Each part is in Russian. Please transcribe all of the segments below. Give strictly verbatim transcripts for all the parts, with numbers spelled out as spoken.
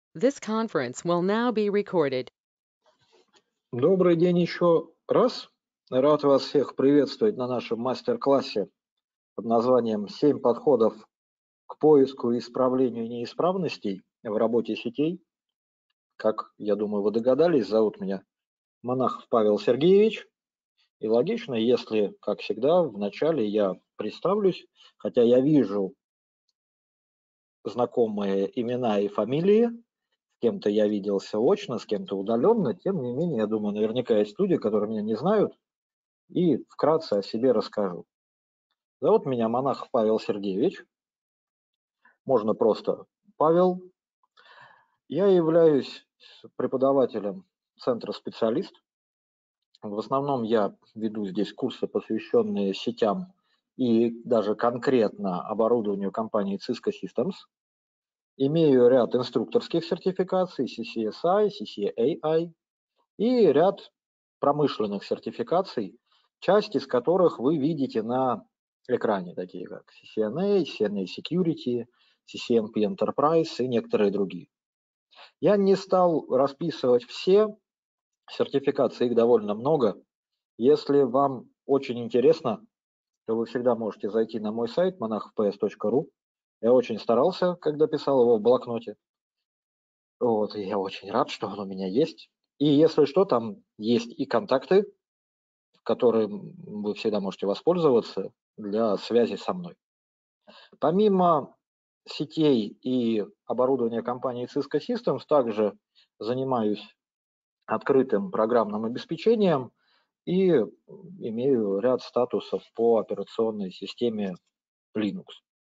This conference will now be recorded. Добрый день еще раз. Рад вас всех приветствовать на нашем мастер-классе под названием «семь подходов к поиску и исправлению неисправностей в работе сетей». Как, я думаю, вы догадались, зовут меня Монахов Павел Сергеевич. И логично, если, как всегда, вначале я представлюсь, хотя я вижу знакомые имена и фамилии, с кем-то я виделся очно, с кем-то удаленно, тем не менее, я думаю, наверняка есть люди, которые меня не знают, и вкратце о себе расскажу. Зовут меня Монахов Павел Сергеевич, можно просто Павел. Я являюсь преподавателем центра «Специалист». В основном я веду здесь курсы, посвященные сетям и даже конкретно оборудованию компании Cisco Systems. Имею ряд инструкторских сертификаций си си эс ай, си си эй ай и ряд промышленных сертификаций, часть из которых вы видите на экране, такие как си си эн эй, си эн эй Security, си си эм пи Enterprise и некоторые другие. Я не стал расписывать все сертификации, их довольно много. Если вам очень интересно, то вы всегда можете зайти на мой сайт монахов пи эс точка ру. Я очень старался, когда писал его в блокноте. Вот, и я очень рад, что он у меня есть. И если что, там есть и контакты, которым вы всегда можете воспользоваться для связи со мной. Помимо сетей и оборудования компании Cisco Systems, также занимаюсь открытым программным обеспечением и имею ряд статусов по операционной системе Linux.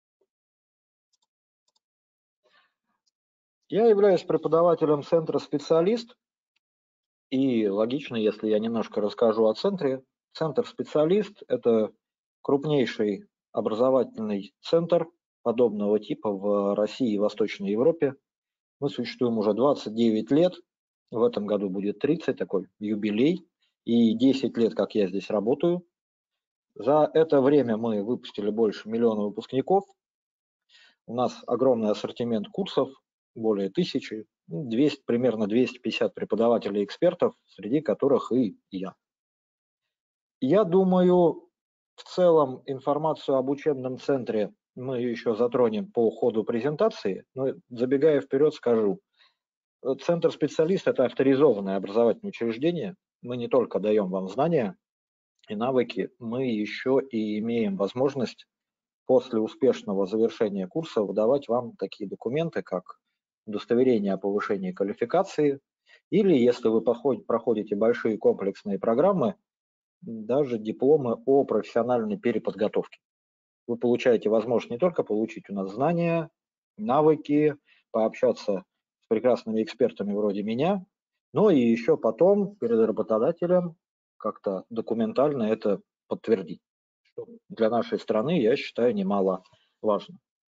Я являюсь преподавателем центра «Специалист», и логично, если я немножко расскажу о центре. Центр «Специалист» – это крупнейший образовательный центр подобного типа в России и Восточной Европе. Мы существуем уже двадцать девять лет, в этом году будет тридцать, такой юбилей, и десять лет, как я здесь работаю. За это время мы выпустили больше миллиона выпускников. У нас огромный ассортимент курсов, более тысячи, двести, примерно двести пятьдесят преподавателей и экспертов, среди которых и я. Я думаю, в целом информацию об учебном центре мы еще затронем по ходу презентации, но забегая вперед скажу, Центр «Специалист» – это авторизованное образовательное учреждение. Мы не только даем вам знания и навыки, мы еще и имеем возможность после успешного завершения курса выдавать вам такие документы, как удостоверение о повышении квалификации, или, если вы проходите большие комплексные программы, даже дипломы о профессиональной переподготовке. Вы получаете возможность не только получить у нас знания, навыки, пообщаться с прекрасными экспертами вроде меня, но и еще потом перед работодателем как-то документально это подтвердить. Что для нашей страны, я считаю, немало важно.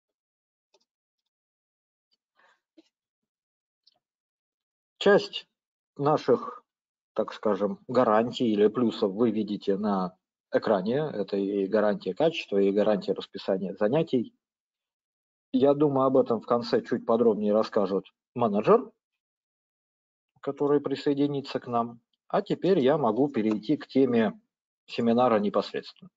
Часть наших, так скажем, гарантий или плюсов вы видите на экране. Это и гарантия качества, и гарантия расписания занятий. Я думаю, об этом в конце чуть подробнее расскажет менеджер, который присоединится к нам. А теперь я могу перейти к теме семинара непосредственно.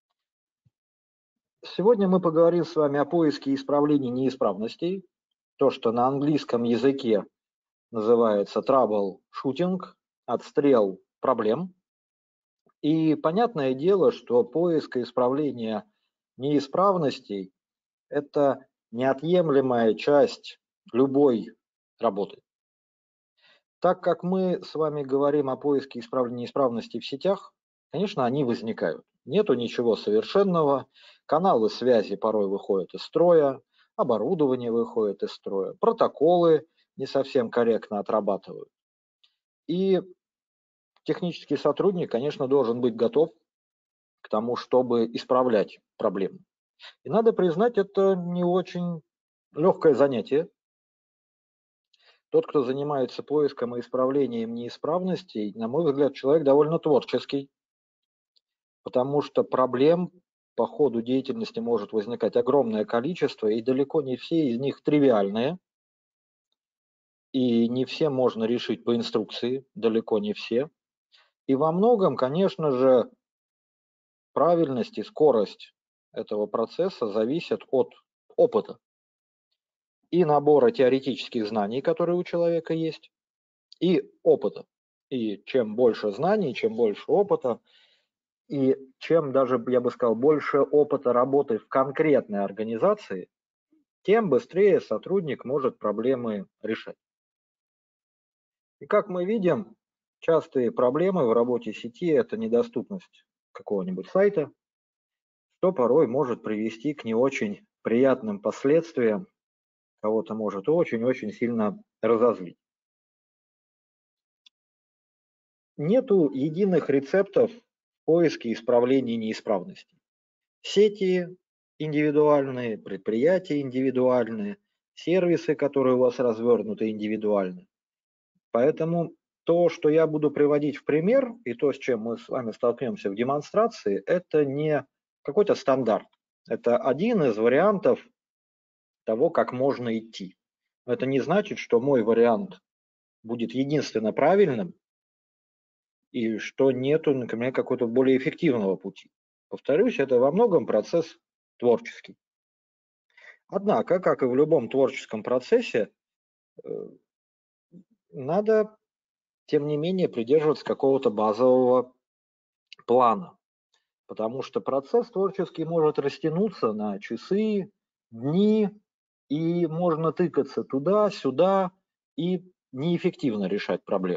Сегодня мы поговорим с вами о поиске и исправлении неисправностей, то, что на английском языке называется troubleshooting, отстрел проблем. И понятное дело, что поиск и исправление неисправностей – это неотъемлемая часть любой работы. Так как мы с вами говорим о поиске исправления неисправностей в сетях, конечно, они возникают. Нету ничего совершенного, каналы связи порой выходят из строя, оборудование выходит из строя, протоколы не совсем корректно отрабатывают. И технический сотрудник, конечно, должен быть готов к тому, чтобы исправлять проблемы. И надо признать, это не очень легкое занятие. Тот, кто занимается поиском и исправлением неисправностей, на мой взгляд, человек довольно творческий, потому что проблем по ходу деятельности может возникать огромное количество, и далеко не все из них тривиальные. и не все можно решить по инструкции, далеко не все. И во многом, конечно же, правильность и скорость этого процесса зависят от опыта и набора теоретических знаний, которые у человека есть, и опыта. И чем больше знаний, чем больше опыта, и чем даже, я бы сказал, больше опыта работы в конкретной организации, тем быстрее сотрудник может проблемы решать. И как мы видим, частые проблемы в работе сети – это недоступность какого-нибудь сайта, что порой может привести к не очень приятным последствиям, кого-то может очень-очень сильно разозлить. Нету единых рецептов в поиске исправления неисправностей. Сети индивидуальные, предприятия индивидуальные, сервисы, которые у вас развернуты, индивидуальны. Поэтому то, что я буду приводить в пример, и то, с чем мы с вами столкнемся в демонстрации, это не какой-то стандарт. Это один из вариантов того, как можно идти. Но это не значит, что мой вариант будет единственно правильным, и что нету, например, какого-то более эффективного пути. Повторюсь, это во многом процесс творческий. Однако, как и в любом творческом процессе, надо, тем не менее, придерживаться какого-то базового плана, потому что процесс творческий может растянуться на часы, дни, и можно тыкаться туда-сюда и неэффективно решать проблемы.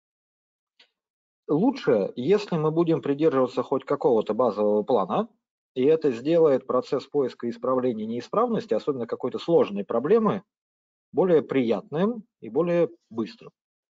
Лучше, если мы будем придерживаться хоть какого-то базового плана, и это сделает процесс поиска и исправления неисправности, особенно какой-то сложной проблемы, более приятным и более быстрым.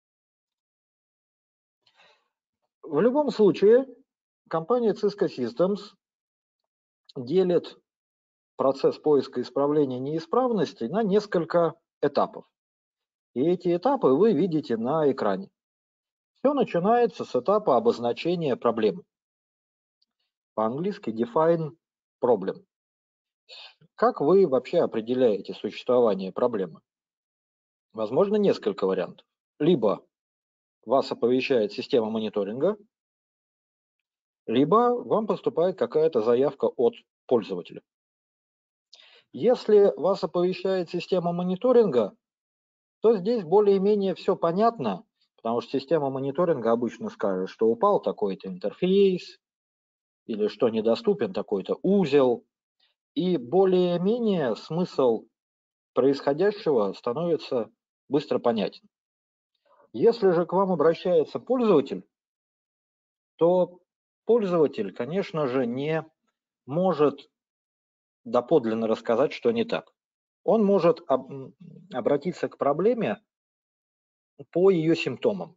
В любом случае, компания Cisco Systems делит процесс поиска и исправления неисправностей на несколько этапов. И эти этапы вы видите на экране. Все начинается с этапа обозначения проблемы. По-английски define problem. Как вы вообще определяете существование проблемы? Возможно, несколько вариантов. Либо вас оповещает система мониторинга, либо вам поступает какая-то заявка от пользователя. Если вас оповещает система мониторинга, то здесь более-менее все понятно, потому что система мониторинга обычно скажет, что упал такой-то интерфейс, или что недоступен такой-то узел, и более-менее смысл происходящего становится быстро понятен. Если же к вам обращается пользователь, то пользователь, конечно же, не может доподлинно рассказать, что не так. Он может об- обратиться к проблеме по ее симптомам.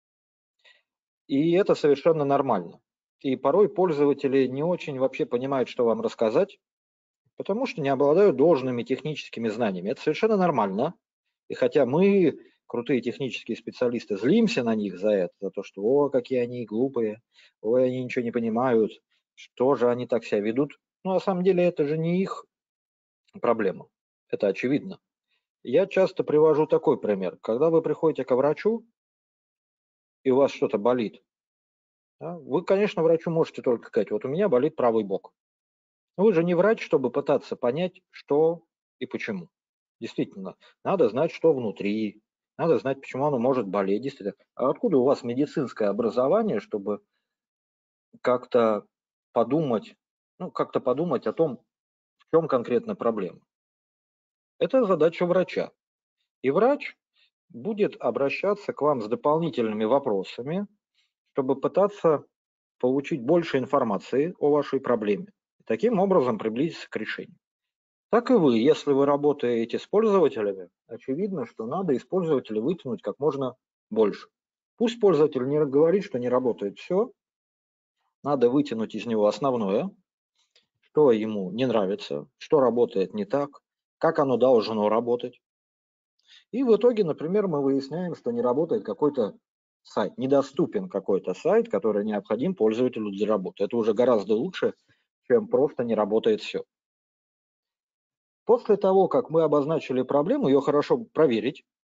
И это совершенно нормально. И порой пользователи не очень вообще понимают, что вам рассказать, потому что не обладают должными техническими знаниями. Это совершенно нормально. И хотя мы, крутые технические специалисты, злимся на них за это, за то, что «о, какие они глупые, ой, они ничего не понимают, что же они так себя ведут». Но на самом деле это же не их проблема, это очевидно. Я часто привожу такой пример. Когда вы приходите к врачу, и у вас что-то болит, да, вы, конечно, врачу можете только сказать: вот у меня болит правый бок. Но вы же не врач, чтобы пытаться понять, что и почему. Действительно, надо знать, что внутри, надо знать, почему оно может болеть. Действительно. А откуда у вас медицинское образование, чтобы как-то подумать, ну, как-то подумать о том, в чем конкретно проблема? Это задача врача. И врач будет обращаться к вам с дополнительными вопросами, чтобы пытаться получить больше информации о вашей проблеме и таким образом приблизиться к решению. Так и вы, если вы работаете с пользователями, очевидно, что надо из пользователя вытянуть как можно больше. Пусть пользователь не говорит, что не работает все, надо вытянуть из него основное, что ему не нравится, что работает не так, как оно должно работать. И в итоге, например, мы выясняем, что не работает какой-то сайт, недоступен какой-то сайт, который необходим пользователю для работы. Это уже гораздо лучше, чем просто не работает все. После того, как мы обозначили проблему, ее хорошо проверить,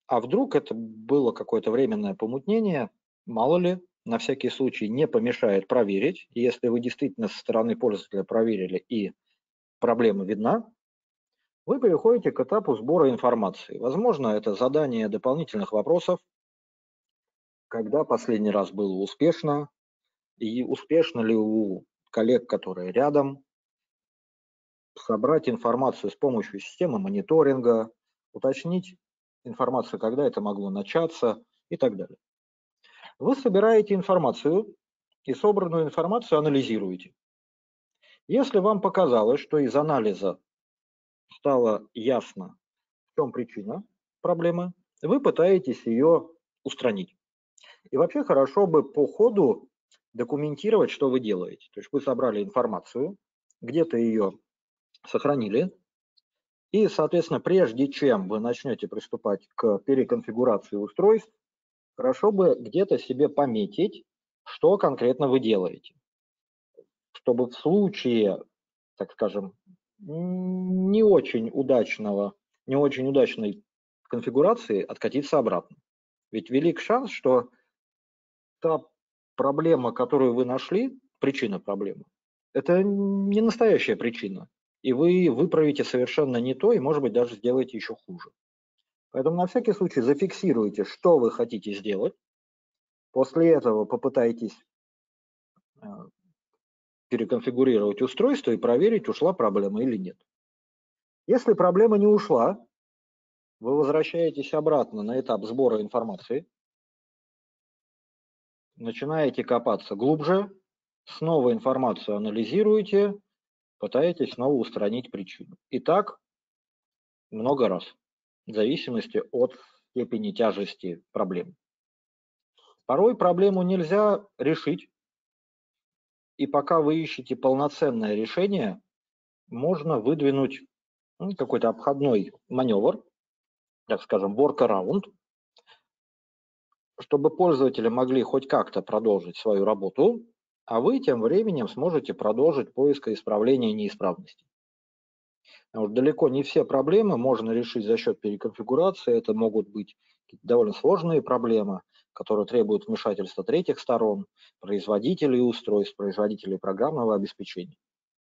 А вдруг это было какое-то временное помутнение, мало ли, на всякий случай не помешает проверить. И если вы действительно со стороны пользователя проверили и проблема видна, вы переходите к этапу сбора информации. Возможно, это задание дополнительных вопросов, когда последний раз было успешно, и успешно ли у коллег, которые рядом, собрать информацию с помощью системы мониторинга, уточнить информацию, когда это могло начаться и так далее. Вы собираете информацию и собранную информацию анализируете. Если вам показалось, что из анализа стало ясно, в чем причина проблемы, вы пытаетесь ее устранить. И вообще хорошо бы по ходу документировать, что вы делаете. То есть вы собрали информацию, где-то ее сохранили, и, соответственно, прежде чем вы начнете приступать к переконфигурации устройств, хорошо бы где-то себе пометить, что конкретно вы делаете, чтобы в случае, так скажем, не очень удачного, не очень удачной конфигурации откатиться обратно. Ведь велик шанс, что та проблема, которую вы нашли, причина проблемы, это не настоящая причина. И вы выправите совершенно не то, и, может быть, даже сделаете еще хуже. Поэтому на всякий случай зафиксируйте, что вы хотите сделать. После этого попытайтесь переконфигурировать устройство и проверить, ушла проблема или нет. Если проблема не ушла, вы возвращаетесь обратно на этап сбора информации, начинаете копаться глубже, снова информацию анализируете, пытаетесь снова устранить причину. И так много раз, в зависимости от степени тяжести проблемы. Порой проблему нельзя решить, и пока вы ищете полноценное решение, можно выдвинуть ну, какой-то обходной маневр, так скажем, workaround, чтобы пользователи могли хоть как-то продолжить свою работу, а вы тем временем сможете продолжить поиск и исправления неисправностей. Вот далеко не все проблемы можно решить за счет переконфигурации. Это могут быть довольно сложные проблемы, которые требуют вмешательства третьих сторон, производителей устройств, производителей программного обеспечения.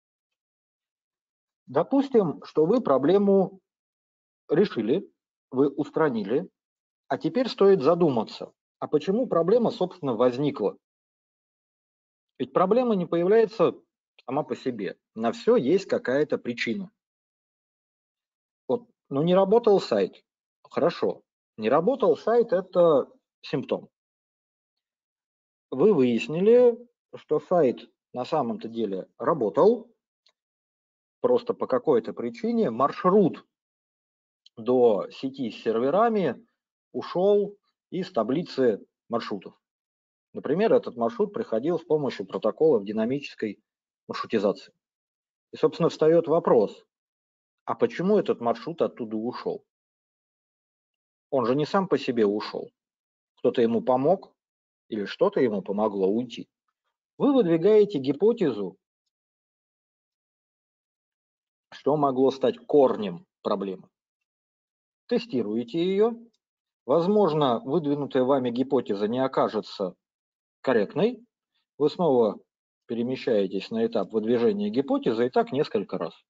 Допустим, что вы проблему решили, вы устранили, а теперь стоит задуматься, а почему проблема, собственно, возникла? Ведь проблема не появляется сама по себе. На все есть какая-то причина. Вот, ну не работал сайт. Хорошо. Не работал сайт – это симптом. Вы выяснили, что сайт на самом-то деле работал, просто по какой-то причине маршрут до сети с серверами ушел из таблицы маршрутов. Например, этот маршрут приходил с помощью протоколов динамической маршрутизации. И, собственно, встает вопрос, а почему этот маршрут оттуда ушел? Он же не сам по себе ушел. Кто-то ему помог или что-то ему помогло уйти. Вы выдвигаете гипотезу, что могло стать корнем проблемы. Тестируете ее. Возможно, выдвинутая вами гипотеза не окажется корректной. Вы снова перемещаетесь на этап выдвижения гипотезы и так несколько раз.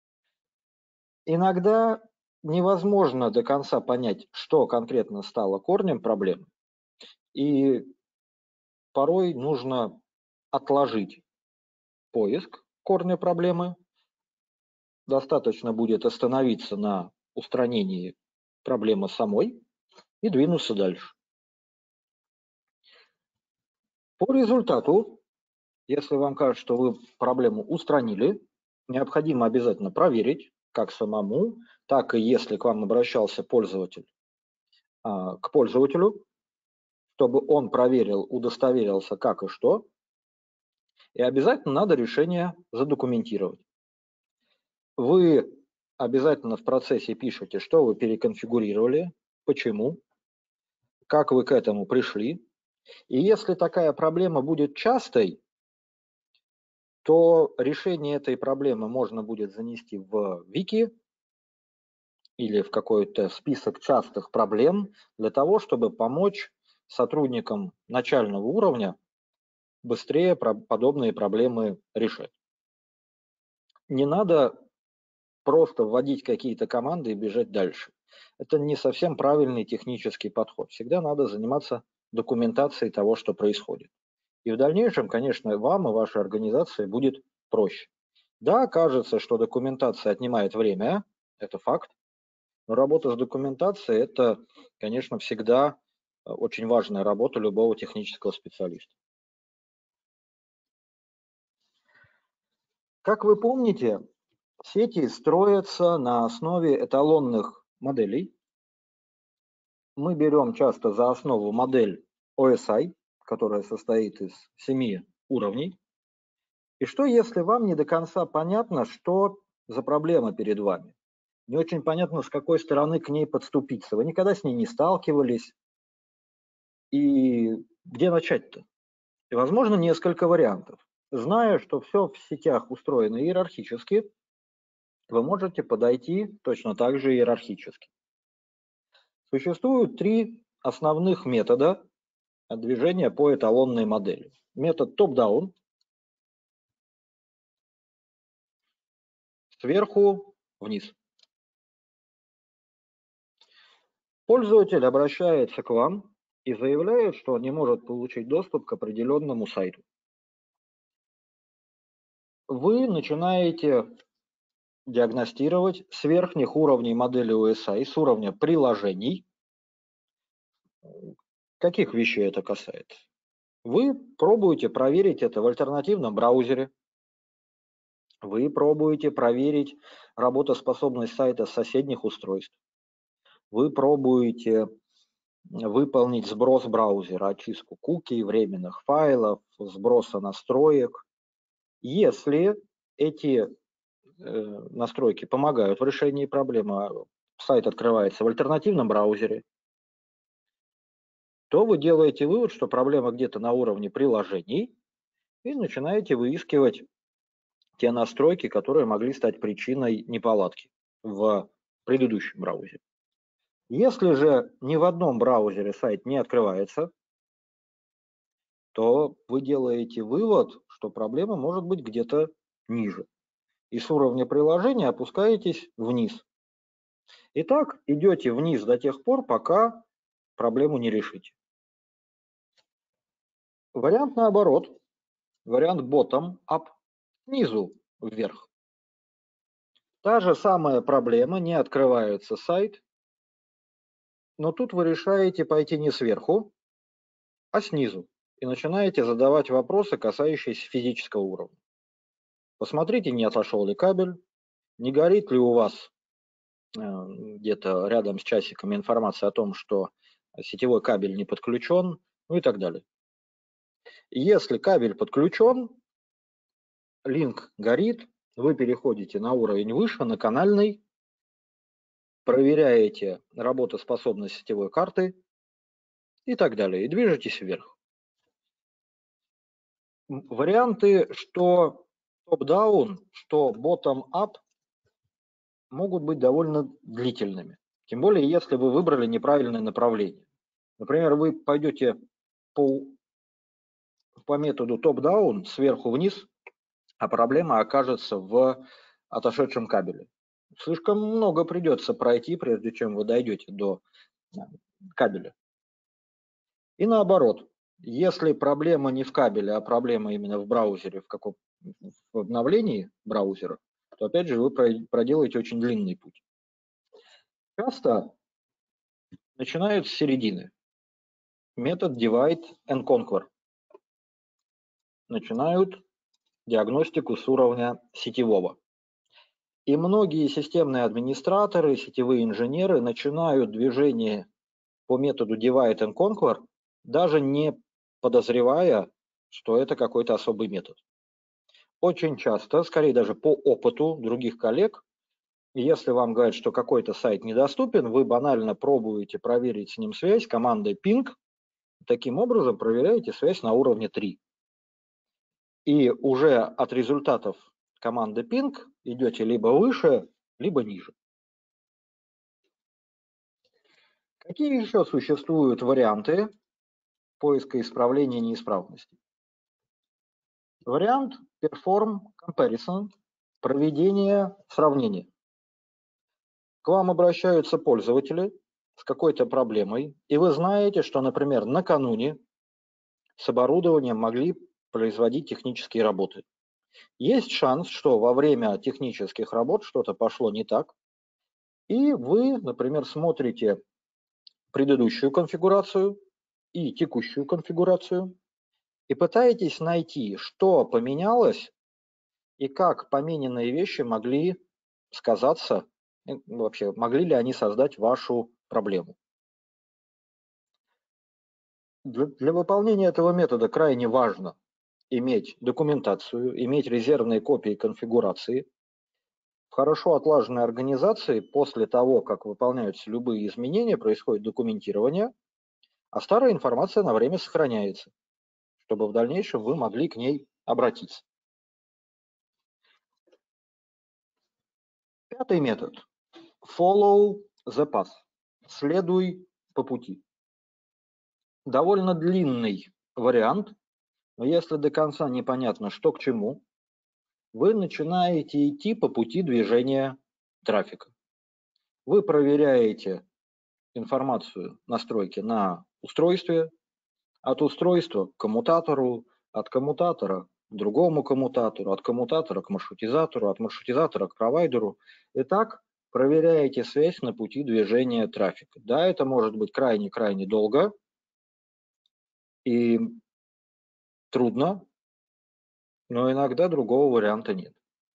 Иногда невозможно до конца понять, что конкретно стало корнем проблемы, и порой нужно отложить поиск корня проблемы. Достаточно будет остановиться на устранении проблемы самой и двинуться дальше. По результату, если вам кажется, что вы проблему устранили, необходимо обязательно проверить, как самому, так и если к вам обращался пользователь, к пользователю, чтобы он проверил, удостоверился, как и что. И обязательно надо решение задокументировать. Вы обязательно в процессе пишете, что вы переконфигурировали, почему, как вы к этому пришли. И если такая проблема будет частой, то решение этой проблемы можно будет занести в вики, или в какой-то список частых проблем для того, чтобы помочь сотрудникам начального уровня быстрее подобные проблемы решать. Не надо просто вводить какие-то команды и бежать дальше. Это не совсем правильный технический подход. Всегда надо заниматься документацией того, что происходит. И в дальнейшем, конечно, вам и вашей организации будет проще. Да, кажется, что документация отнимает время, это факт, но работа с документацией – это, конечно, всегда очень важная работа любого технического специалиста. Как вы помните, сети строятся на основе эталонных моделей. Мы берем часто за основу модель о эс ай, которая состоит из семи уровней. И что, если вам не до конца понятно, что за проблема перед вами? Не очень понятно, с какой стороны к ней подступиться. Вы никогда с ней не сталкивались. И где начать-то? И, возможно, несколько вариантов. Зная, что все в сетях устроено иерархически, вы можете подойти точно так же иерархически. Существуют три основных метода движения по эталонной модели. Метод топ-даун, сверху вниз. Пользователь обращается к вам и заявляет, что он не может получить доступ к определенному сайту. Вы начинаете диагностировать с верхних уровней модели о эс ай, с уровня приложений. Каких вещей это касается? Вы пробуете проверить это в альтернативном браузере. Вы пробуете проверить работоспособность сайта с соседних устройств. Вы пробуете выполнить сброс браузера, очистку куки, временных файлов, сброса настроек. Если эти э, настройки помогают в решении проблемы, сайт открывается в альтернативном браузере, то вы делаете вывод, что проблема где-то на уровне приложений, и начинаете выискивать те настройки, которые могли стать причиной неполадки в предыдущем браузере. Если же ни в одном браузере сайт не открывается, то вы делаете вывод, что проблема может быть где-то ниже. И с уровня приложения опускаетесь вниз. Итак, идете вниз до тех пор, пока проблему не решите. Вариант наоборот. Вариант bottom-up, снизу вверх. Та же самая проблема, не открывается сайт, но тут вы решаете пойти не сверху, а снизу. И начинаете задавать вопросы, касающиеся физического уровня. Посмотрите, не отошел ли кабель, не горит ли у вас э, где-то рядом с часиками информация о том, что сетевой кабель не подключен, ну и так далее. Если кабель подключен, линк горит, вы переходите на уровень выше, на канальный, проверяете работоспособность сетевой карты и так далее, и движетесь вверх. Варианты, что топ-даун, что bottom-up, могут быть довольно длительными. Тем более, если вы выбрали неправильное направление. Например, вы пойдете по, по методу топ-даун, сверху вниз, а проблема окажется в отошедшем кабеле. Слишком много придется пройти, прежде чем вы дойдете до кабеля. И наоборот, если проблема не в кабеле, а проблема именно в браузере, в, каком, в обновлении браузера, то опять же вы проделаете очень длинный путь. Часто начинают с середины. Метод divide and conquer. Начинают диагностику с уровня сетевого. И многие системные администраторы, сетевые инженеры начинают движение по методу divide and conquer, даже не подозревая, что это какой-то особый метод. Очень часто, скорее даже по опыту других коллег, если вам говорят, что какой-то сайт недоступен, вы банально пробуете проверить с ним связь командой ping, таким образом проверяете связь на уровне три. И уже от результатов команды ping идете либо выше, либо ниже. Какие еще существуют варианты поиска исправления неисправностей? Вариант Perform Comparison, проведение сравнения. К вам обращаются пользователи с какой-то проблемой, и вы знаете, что, например, накануне с оборудованием могли производить технические работы. Есть шанс, что во время технических работ что-то пошло не так, и вы, например, смотрите предыдущую конфигурацию и текущую конфигурацию и пытаетесь найти, что поменялось и как помененные вещи могли сказаться, вообще могли ли они создать вашу проблему. Для, для выполнения этого метода крайне важно иметь документацию, иметь резервные копии конфигурации. В хорошо отлаженной организации после того, как выполняются любые изменения, происходит документирование, а старая информация на время сохраняется, чтобы в дальнейшем вы могли к ней обратиться. Пятый метод. Follow the path. Следуй по пути. Довольно длинный вариант, но если до конца непонятно, что к чему, вы начинаете идти по пути движения трафика. Вы проверяете информацию настройки на устройстве, от устройства к коммутатору, от коммутатора к другому коммутатору, от коммутатора к маршрутизатору, от маршрутизатора к провайдеру. И так проверяете связь на пути движения трафика. Да, это может быть крайне-крайне долго и трудно, но иногда другого варианта нет.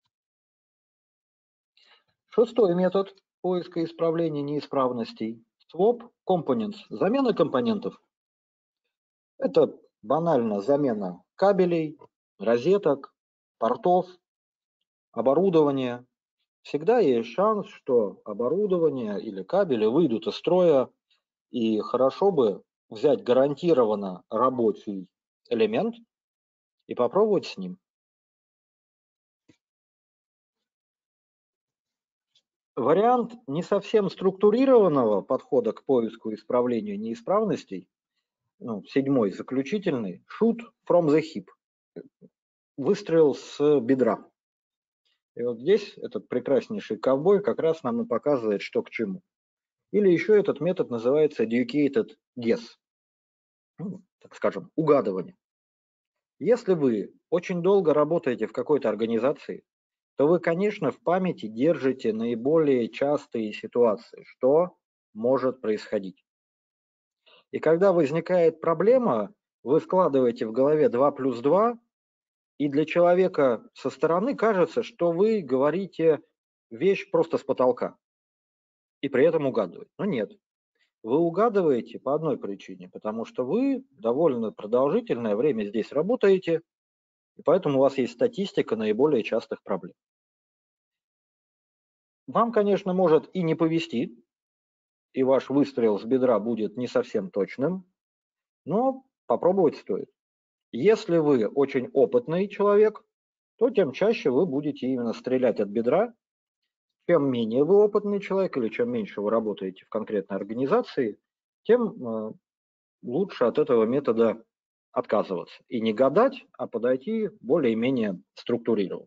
Шестой метод поиска исправления неисправностей – Swap Components, замена компонентов. Это банально замена кабелей, розеток, портов, оборудования. Всегда есть шанс, что оборудование или кабели выйдут из строя, и хорошо бы взять гарантированно рабочий элемент и попробовать с ним. Вариант не совсем структурированного подхода к поиску и исправлению неисправностей, ну, седьмой, заключительный, shoot from the hip, выстрел с бедра. И вот здесь этот прекраснейший ковбой как раз нам и показывает, что к чему. Или еще этот метод называется educated guess, ну, так скажем, угадывание. Если вы очень долго работаете в какой-то организации, то вы, конечно, в памяти держите наиболее частые ситуации, что может происходить. И когда возникает проблема, вы складываете в голове два плюс два, и для человека со стороны кажется, что вы говорите вещь просто с потолка, и при этом угадываете. Но нет. Вы угадываете по одной причине, потому что вы довольно продолжительное время здесь работаете, и поэтому у вас есть статистика наиболее частых проблем. Вам, конечно, может и не повезти, и ваш выстрел с бедра будет не совсем точным, но попробовать стоит. Если вы очень опытный человек, то тем чаще вы будете именно стрелять от бедра. Чем менее вы опытный человек или чем меньше вы работаете в конкретной организации, тем лучше от этого метода отказываться. И не гадать, а подойти более-менее структурированно.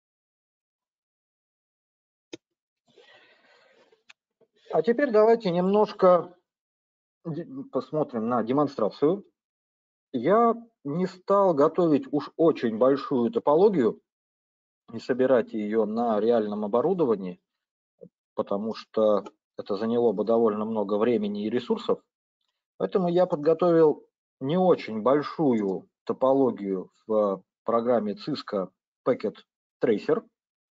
А теперь давайте немножко посмотрим на демонстрацию. Я не стал готовить уж очень большую топологию и собирать ее на реальном оборудовании, потому что это заняло бы довольно много времени и ресурсов. Поэтому я подготовил не очень большую топологию в программе Cisco Packet Tracer.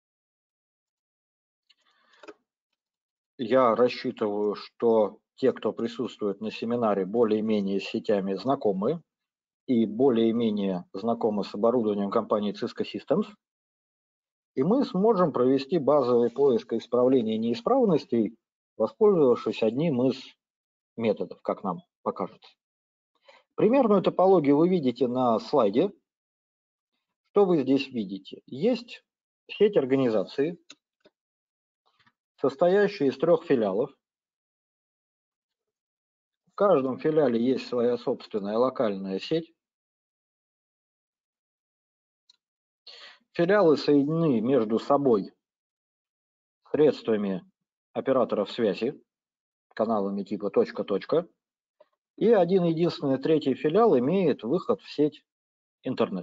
Я рассчитываю, что те, кто присутствует на семинаре, более-менее с сетями знакомы и более-менее знакомы с оборудованием компании Cisco Systems. И мы сможем провести базовый поиск и исправление неисправностей, воспользовавшись одним из методов, как нам покажется. Примерную топологию вы видите на слайде. Что вы здесь видите? Есть сеть организации, состоящая из трех филиалов. каждом филиале есть своя собственная локальная сеть. Филиалы соединены между собой средствами операторов связи, каналами типа точка-точка. И один единственный третий филиал имеет выход в сеть интернет.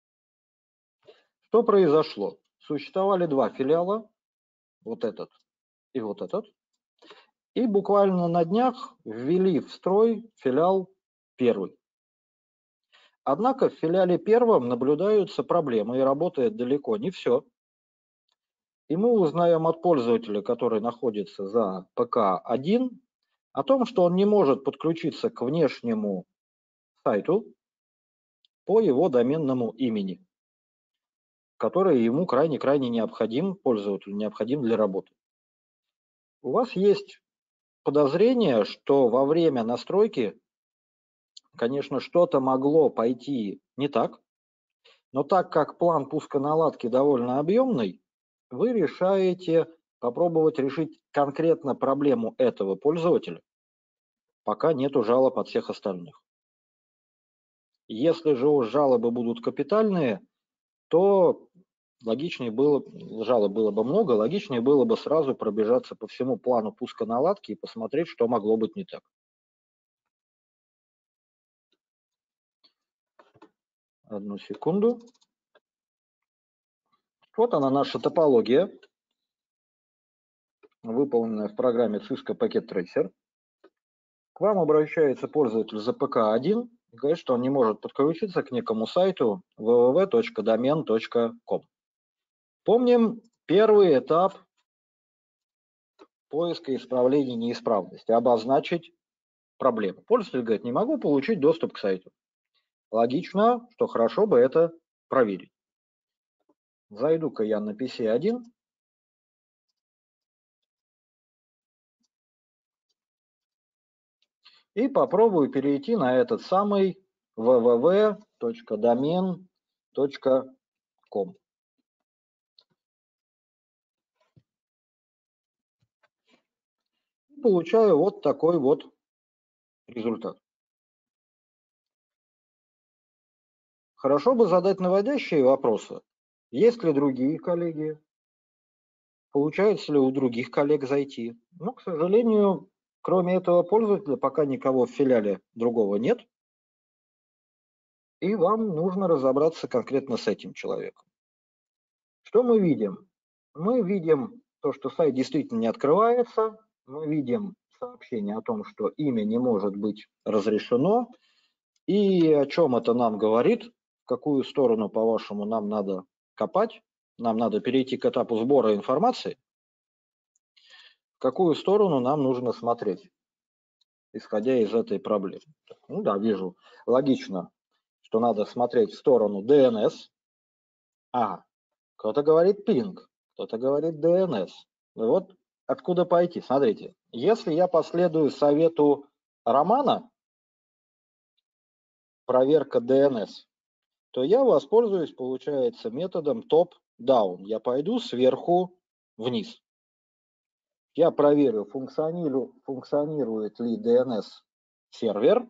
Что произошло? Существовали два филиала, вот этот и вот этот, и буквально на днях ввели в строй филиал первый. Однако в филиале первом наблюдаются проблемы и работает далеко не все. И мы узнаем от пользователя, который находится за пэ ка один, о том, что он не может подключиться к внешнему сайту по его доменному имени, который ему крайне-крайне необходим, пользователю необходим для работы. У вас есть подозрение, что во время настройки, конечно, что-то могло пойти не так, но так как план пусконаладки довольно объемный, вы решаете попробовать решить конкретно проблему этого пользователя, пока нету жалоб от всех остальных. Если же уж жалобы будут капитальные, то логичнее было, жалоб было бы много, логичнее было бы сразу пробежаться по всему плану пусконаладки и посмотреть, что могло быть не так. Одну секунду. Вот она наша топология, выполненная в программе Cisco Packet Tracer. К вам обращается пользователь за пэ ка один и говорит, что он не может подключиться к некому сайту дабл ю дабл ю дабл ю точка домен точка ком. Помним первый этап поиска исправления неисправности, обозначить проблему. Пользователь говорит, не могу получить доступ к сайту. Логично, что хорошо бы это проверить. Зайду-ка я на пи си один. И попробую перейти на этот самый дабл ю дабл ю дабл ю точка домен точка ком. Получаю вот такой вот результат. Хорошо бы задать наводящие вопросы. Есть ли другие коллеги? Получается ли у других коллег зайти? Но, к сожалению, кроме этого пользователя, пока никого в филиале другого нет. И вам нужно разобраться конкретно с этим человеком. Что мы видим? Мы видим то, что сайт действительно не открывается. Мы видим сообщение о том, что имя не может быть разрешено. И о чем это нам говорит? В какую сторону, по-вашему, нам надо копать? Нам надо перейти к этапу сбора информации. В какую сторону нам нужно смотреть, исходя из этой проблемы? Ну да, вижу. Логично, что надо смотреть в сторону ди эн эс. Ага. Кто-то говорит пинг, кто-то говорит ди эн эс. Вот откуда пойти. Смотрите, если я последую совету Романа, проверка ди эн эс, то я воспользуюсь, получается, методом топ-даун. Я пойду сверху вниз. Я проверю, функционирует, функционирует ли ди эн эс сервер,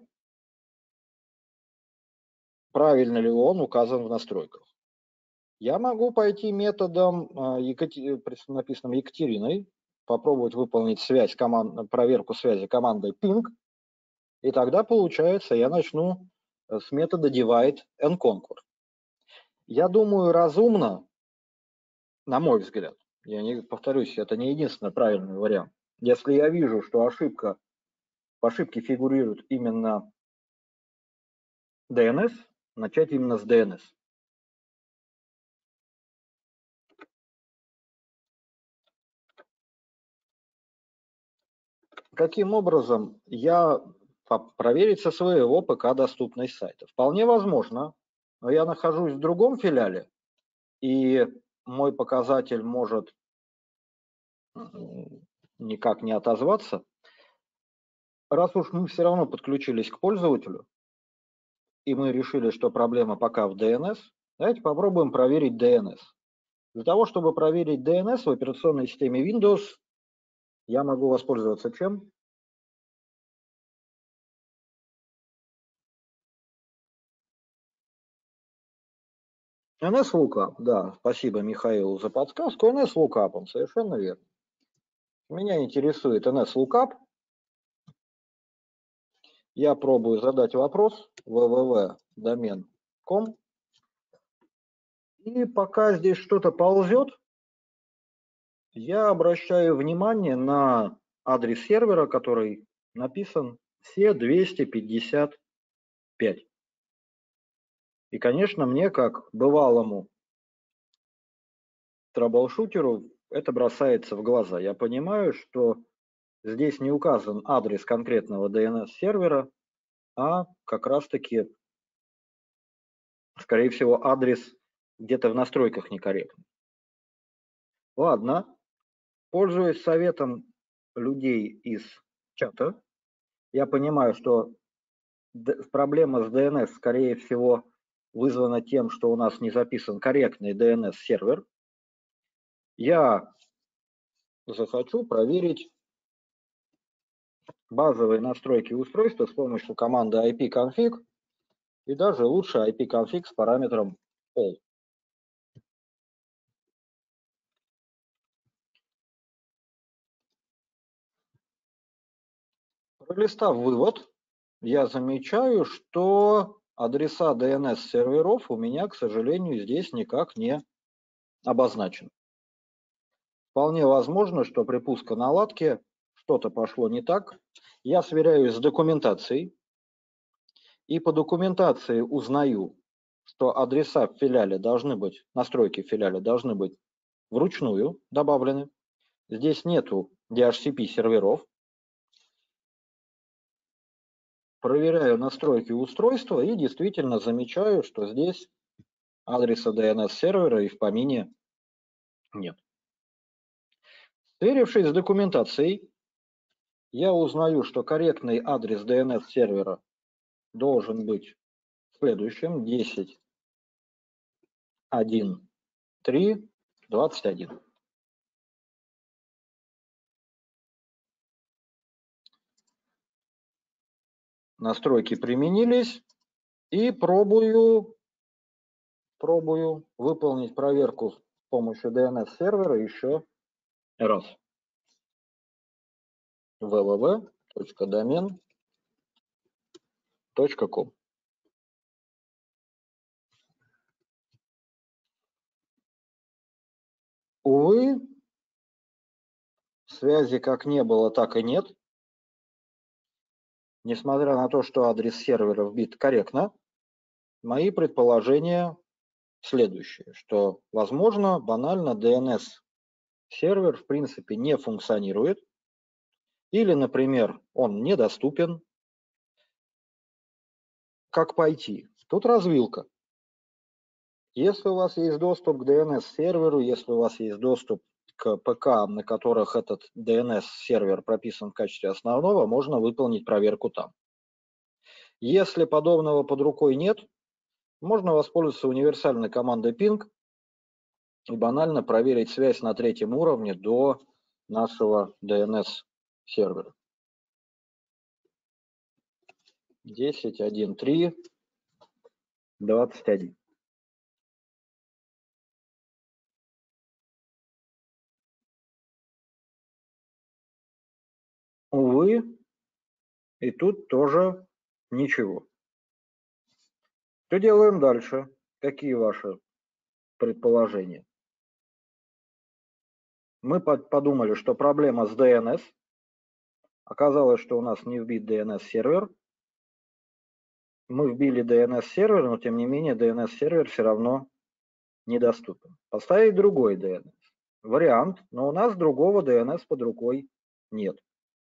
правильно ли он указан в настройках. Я могу пойти методом, написанным Екатериной, попробовать выполнить связь, команд, проверку связи командой ping, и тогда, получается, я начну с метода divide and conquer. Я думаю, разумно, на мой взгляд, я не повторюсь, это не единственный правильный вариант. Если я вижу, что ошибка, в ошибке фигурирует именно ди эн эс, начать именно с ди эн эс. Каким образом я проверить со своего пэ ка доступность сайта? Вполне возможно, но я нахожусь в другом филиале, и мой показатель может никак не отозваться. Раз уж мы все равно подключились к пользователю, и мы решили, что проблема пока в ди эн эс, давайте попробуем проверить ди эн эс. Для того, чтобы проверить ди эн эс в операционной системе Windows, я могу воспользоваться чем? эн эс Lookup, да, спасибо Михаилу за подсказку. эн эс Lookup, совершенно верно. Меня интересует эн эс Lookup. Я пробую задать вопрос www домен точка ком. И пока здесь что-то ползет, я обращаю внимание на адрес сервера, который написан си двести пятьдесят пять. И, конечно, мне, как бывалому траблшутеру, это бросается в глаза. Я понимаю, что здесь не указан адрес конкретного ди эн эс-сервера, а как раз-таки, скорее всего, адрес где-то в настройках некорректный. Ладно, пользуясь советом людей из чата, я понимаю, что проблема с ди эн эс, скорее всего, вызвана тем, что у нас не записан корректный ди эн эс-сервер. Я захочу проверить базовые настройки устройства с помощью команды ipconfig и даже лучше ipconfig с параметром all. Пролистав вывод, я замечаю, что адреса ди эн эс-серверов у меня, к сожалению, здесь никак не обозначены. Вполне возможно, что при пусконаладке что-то пошло не так. Я сверяюсь с документацией и по документации узнаю, что адреса в филиале должны быть, настройки в филиале должны быть вручную добавлены. Здесь нету ди эйч си пи серверов. Проверяю настройки устройства и действительно замечаю, что здесь адреса ди эн эс-сервера и в помине нет. Сверившись с документацией, я узнаю, что корректный адрес ди эн эс-сервера должен быть следующим: десять точка один точка три точка двадцать один. Настройки применились, и пробую, пробую выполнить проверку с помощью ди эн эс-сервера еще раз. www точка домен точка ком. Увы, связи как не было, так и нет. Несмотря на то, что адрес сервера вбит корректно, мои предположения следующие, что, возможно, банально ди эн эс-сервер в принципе не функционирует, или, например, он недоступен. Как пойти? Тут развилка. Если у вас есть доступ к ди эн эс-серверу, если у вас есть доступ к ПК, на которых этот ди эн эс-сервер прописан в качестве основного, можно выполнить проверку там. Если подобного под рукой нет, можно воспользоваться универсальной командой ping и банально проверить связь на третьем уровне до нашего ди эн эс-сервера. десять точка один точка три точка двадцать один. Увы, и тут тоже ничего. Что делаем дальше? Какие ваши предположения? Мы подумали, что проблема с ди эн эс. Оказалось, что у нас не вбит ди эн эс-сервер. Мы вбили ди эн эс-сервер, но тем не менее ди эн эс-сервер все равно недоступен. Поставить другой ди эн эс. Вариант, но у нас другого ди эн эс под рукой нет.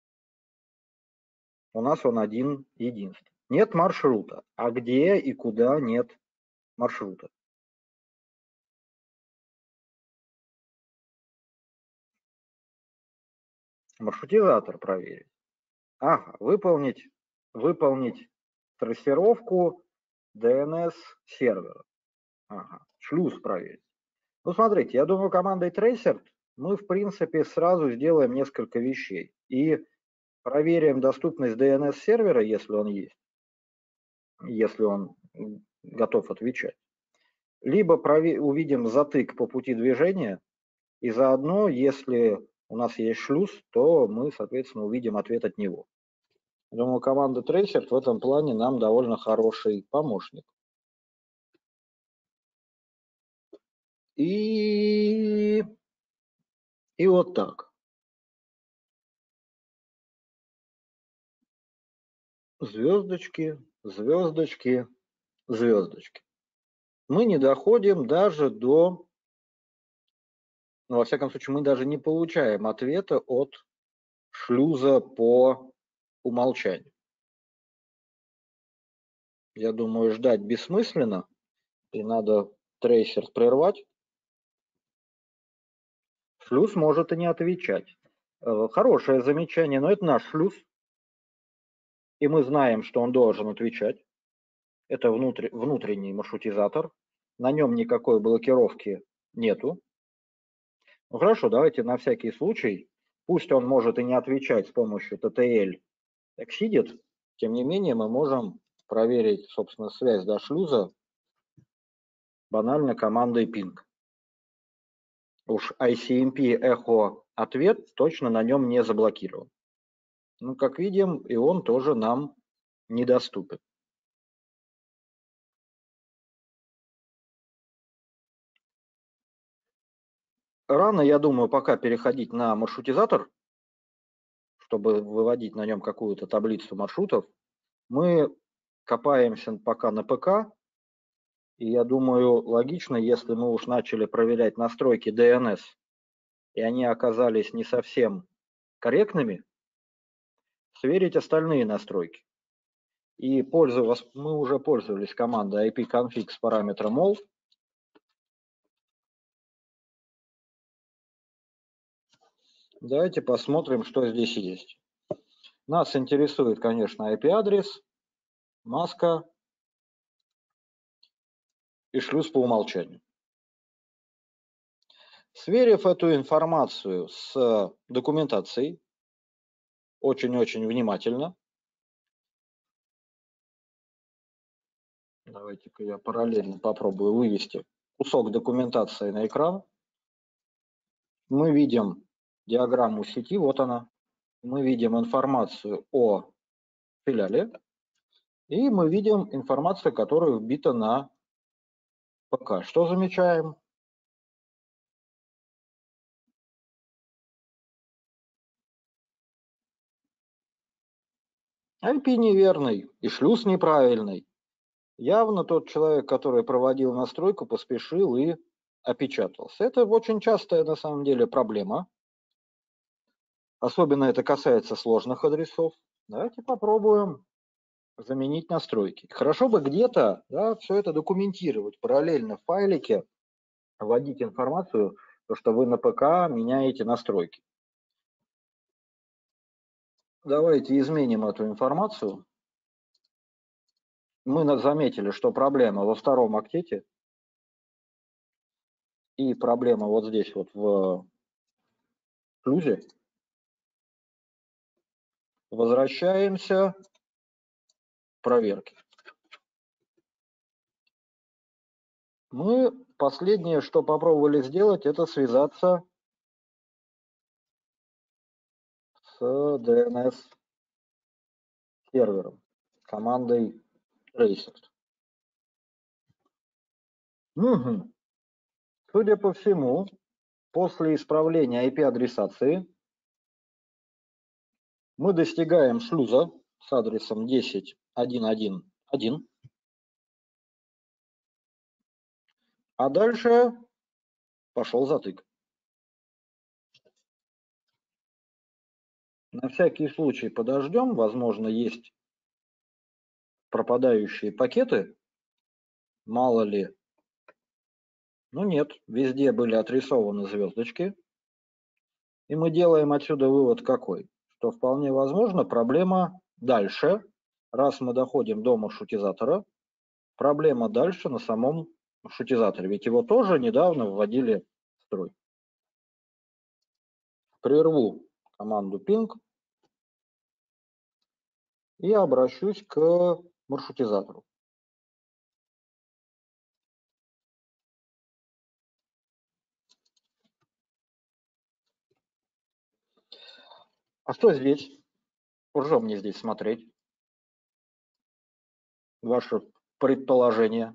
У нас он один единственный. Нет маршрута. А где и куда нет маршрута? Маршрутизатор проверить. Ага, выполнить, выполнить трассировку ди эн эс-сервера. Ага, шлюз проверить. Ну, смотрите, я думаю, командой tracer мы, в принципе, сразу сделаем несколько вещей. И проверим доступность ди эн эс-сервера, если он есть, если он готов отвечать. либо увидим затык по пути движения, и заодно, если у нас есть шлюз, то мы, соответственно, увидим ответ от него. Думаю, команда Tracer в этом плане нам довольно хороший помощник. И, и вот так. Звездочки, звездочки, звездочки. Мы не доходим даже до, ну, во всяком случае, мы даже не получаем ответа от шлюза по умолчанию. Я думаю, ждать бессмысленно, и надо трейсер прервать. Шлюз может и не отвечать. Хорошее замечание, но это наш шлюз, и мы знаем, что он должен отвечать. Это внутри, внутренний маршрутизатор, на нем никакой блокировки нету. Ну хорошо, давайте на всякий случай, пусть он может и не отвечать с помощью ти ти эл exceeded, тем не менее мы можем проверить, собственно, связь до шлюза банально командой ping. Уж ай си эм пи Echo ответ точно на нем не заблокирован. Ну, как видим, и он тоже нам недоступен. Рано, я думаю, пока переходить на маршрутизатор, чтобы выводить на нем какую-то таблицу маршрутов. Мы копаемся пока на ПК, и я думаю, логично, если мы уж начали проверять настройки ди эн эс, и они оказались не совсем корректными, сверить остальные настройки. И пользоваться, мы уже пользовались командой ipconfig с параметром all. Давайте посмотрим, что здесь есть. Нас интересует, конечно, ай пи-адрес, маска и шлюз по умолчанию. Сверив эту информацию с документацией, очень-очень внимательно, давайте-ка я параллельно попробую вывести кусок документации на экран. Мы видим диаграмму сети, вот она. Мы видим информацию о филиале, и мы видим информацию, которая вбита на ПК. Что замечаем? ай пи неверный и шлюз неправильный. Явно тот человек, который проводил настройку, поспешил и опечатался. Это очень частая на самом деле проблема. Особенно это касается сложных адресов. Давайте попробуем заменить настройки. Хорошо бы где-то, да, все это документировать параллельно в файлике, вводить информацию, то, что вы на ПК меняете настройки. Давайте изменим эту информацию. Мы заметили, что проблема во втором октете и проблема вот здесь вот в шлюзе. Возвращаемся к проверке. Мы последнее, что попробовали сделать, это связаться с ди эн эс сервером, командой Tracer. Угу. Судя по всему, после исправления ай пи-адресации мы достигаем шлюза с адресом десять точка один точка один точка один. А дальше пошел затык. На всякий случай подождем, возможно, есть пропадающие пакеты, мало ли. Ну нет, везде были отрисованы звездочки. И мы делаем отсюда вывод какой? Что вполне возможно проблема дальше, раз мы доходим до маршрутизатора, проблема дальше на самом маршрутизаторе, ведь его тоже недавно вводили в строй. Прерву команду ping и обращусь к маршрутизатору. А что здесь? Что мне здесь смотреть? Ваше предположение.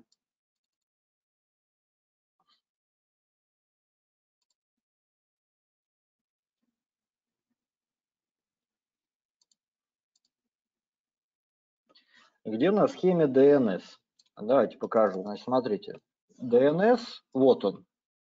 Где на схеме ди эн эс? Давайте покажу. Значит, смотрите. ди эн эс, вот он.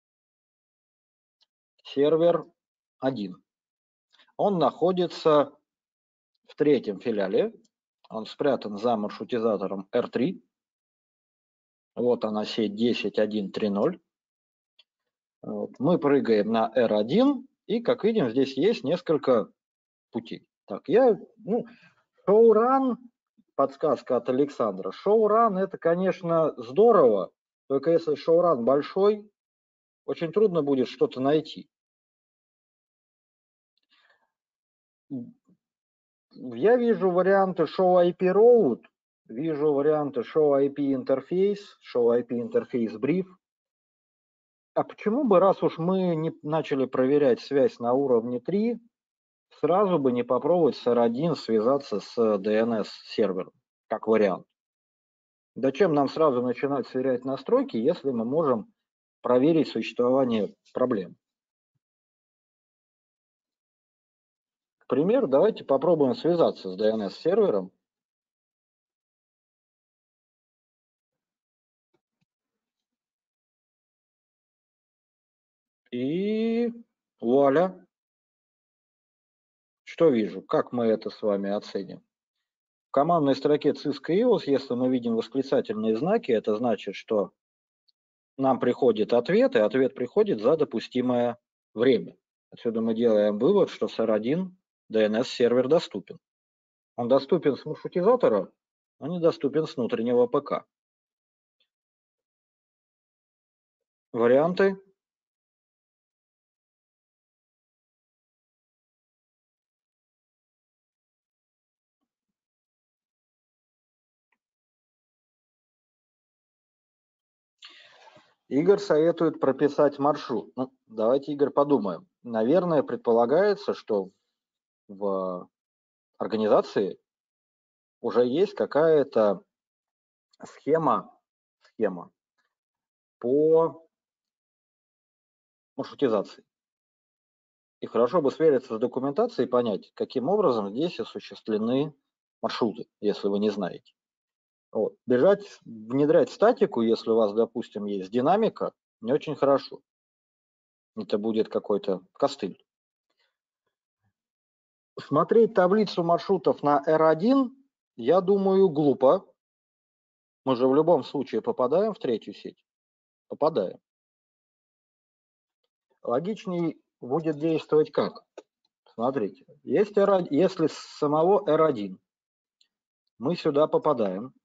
Сервер один. Он находится в третьем филиале. Он спрятан за маршрутизатором эр три. Вот она, сеть десять точка один точка три точка ноль. Вот. Мы прыгаем на эр один, и, как видим, здесь есть несколько путей. Так, я, ну, шоуран, подсказка от Александра. Шоуран — это, конечно, здорово, только если шоуран большой, очень трудно будет что-то найти. Я вижу варианты show ай пи route, вижу варианты show ай пи интерфейс, show ай пи интерфейс brief. А почему бы, раз уж мы не начали проверять связь на уровне три, сразу бы не попробовать с эр один связаться с ди эн эс сервером, как вариант? Зачем нам сразу начинать сверять настройки, если мы можем проверить существование проблем? К примеру, давайте попробуем связаться с ди эн эс сервером. И вуаля! Что вижу? Как мы это с вами оценим? В командной строке cisco и о эс, если мы видим восклицательные знаки, это значит, что нам приходит ответ, и ответ приходит за допустимое время. Отсюда мы делаем вывод, что с эр один ди эн эс сервер доступен. Он доступен с маршрутизатора, но недоступен с внутреннего ПК. Варианты? Игорь советует прописать маршрут. Ну, давайте, Игорь, подумаем. Наверное, предполагается, что в организации уже есть какая-то схема, схема по маршрутизации. И хорошо бы свериться с документацией и понять, каким образом здесь осуществлены маршруты, если вы не знаете. Вот. Бежать, внедрять статику, если у вас, допустим, есть динамика, не очень хорошо. Это будет какой-то костыль. Смотреть таблицу маршрутов на эр один, я думаю, глупо. Мы же в любом случае попадаем в третью сеть. Попадаем. Логичнее будет действовать как? Смотрите, есть эр один, если с самого эр один мы сюда попадаем,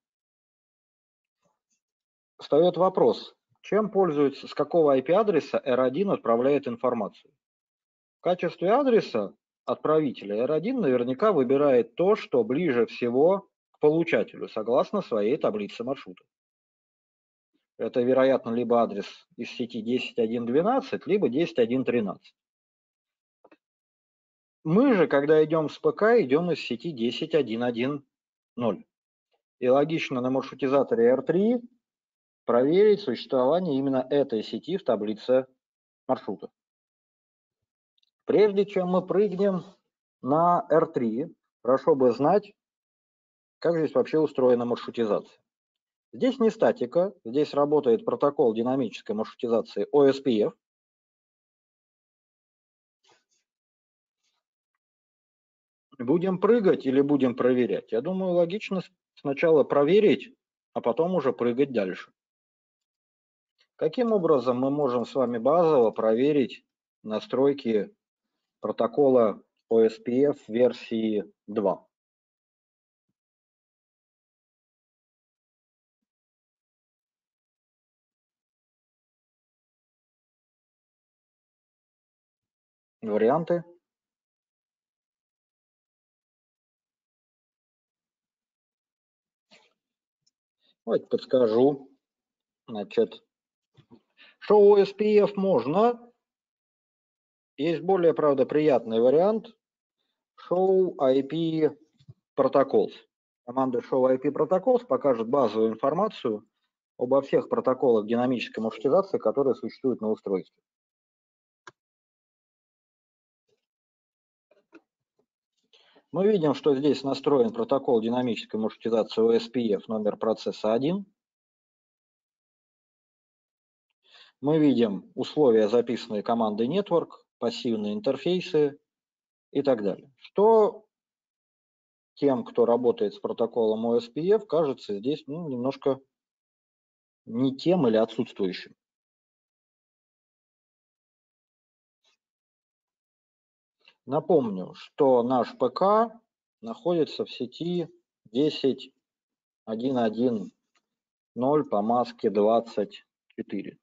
встает вопрос, чем пользуется, с какого ай пи-адреса эр один отправляет информацию. В качестве адреса отправителя эр один наверняка выбирает то, что ближе всего к получателю, согласно своей таблице маршрута. Это, вероятно, либо адрес из сети десять точка один точка двенадцать, либо десять точка один точка тринадцать. Мы же, когда идем с ПК, идем из сети десять точка один точка один точка ноль. И логично на маршрутизаторе эр три проверить существование именно этой сети в таблице маршрута. Прежде чем мы прыгнем на эр три, хорошо бы знать, как здесь вообще устроена маршрутизация. Здесь не статика, здесь работает протокол динамической маршрутизации о эс пи эф. Будем прыгать или будем проверять? Я думаю, логично сначала проверить, а потом уже прыгать дальше. Каким образом мы можем с вами базово проверить настройки протокола о эс пи эф версии два? Варианты? Давайте подскажу. Значит, шоу о эс пи эф можно. Есть более, правда, приятный вариант. Show ай пи Protocols. Команда Show ай пи Protocols покажет базовую информацию обо всех протоколах динамической маршрутизации, которые существуют на устройстве. Мы видим, что здесь настроен протокол динамической маршрутизации о эс пи эф, номер процесса один. Мы видим условия, записанные командой Network, пассивные интерфейсы и так далее. Что тем, кто работает с протоколом о эс пи эф, кажется здесь ну, немножко не тем или отсутствующим. Напомню, что наш ПК находится в сети десять точка один точка один точка ноль по маске двадцать четыре.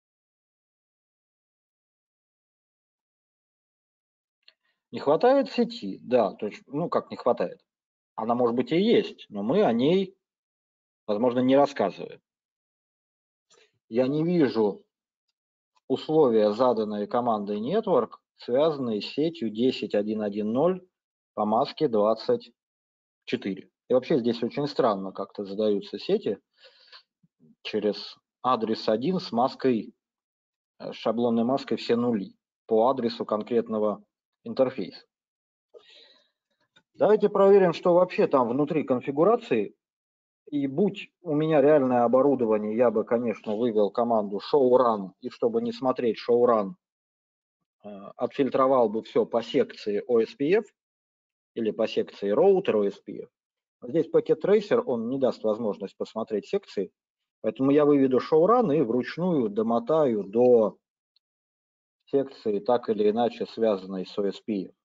Не хватает сети? Да, то есть, ну как не хватает? Она может быть и есть, но мы о ней, возможно, не рассказываем. Я не вижу условия, заданные командой Network, связанные с сетью десять точка один точка один точка ноль по маске двадцать четыре. И вообще здесь очень странно как-то задаются сети через адрес один с маской, с шаблонной маской все нули по адресу конкретного интерфейса. Давайте проверим, что вообще там внутри конфигурации. И будь у меня реальное оборудование, я бы, конечно, вывел команду showrun, и чтобы не смотреть showrun, отфильтровал бы все по секции о эс пи эф или по секции роутер о эс пи эф. Здесь Packet Tracer, он не даст возможность посмотреть секции, поэтому я выведу showrun и вручную домотаю до секции, так или иначе связанной с о эс пи эф.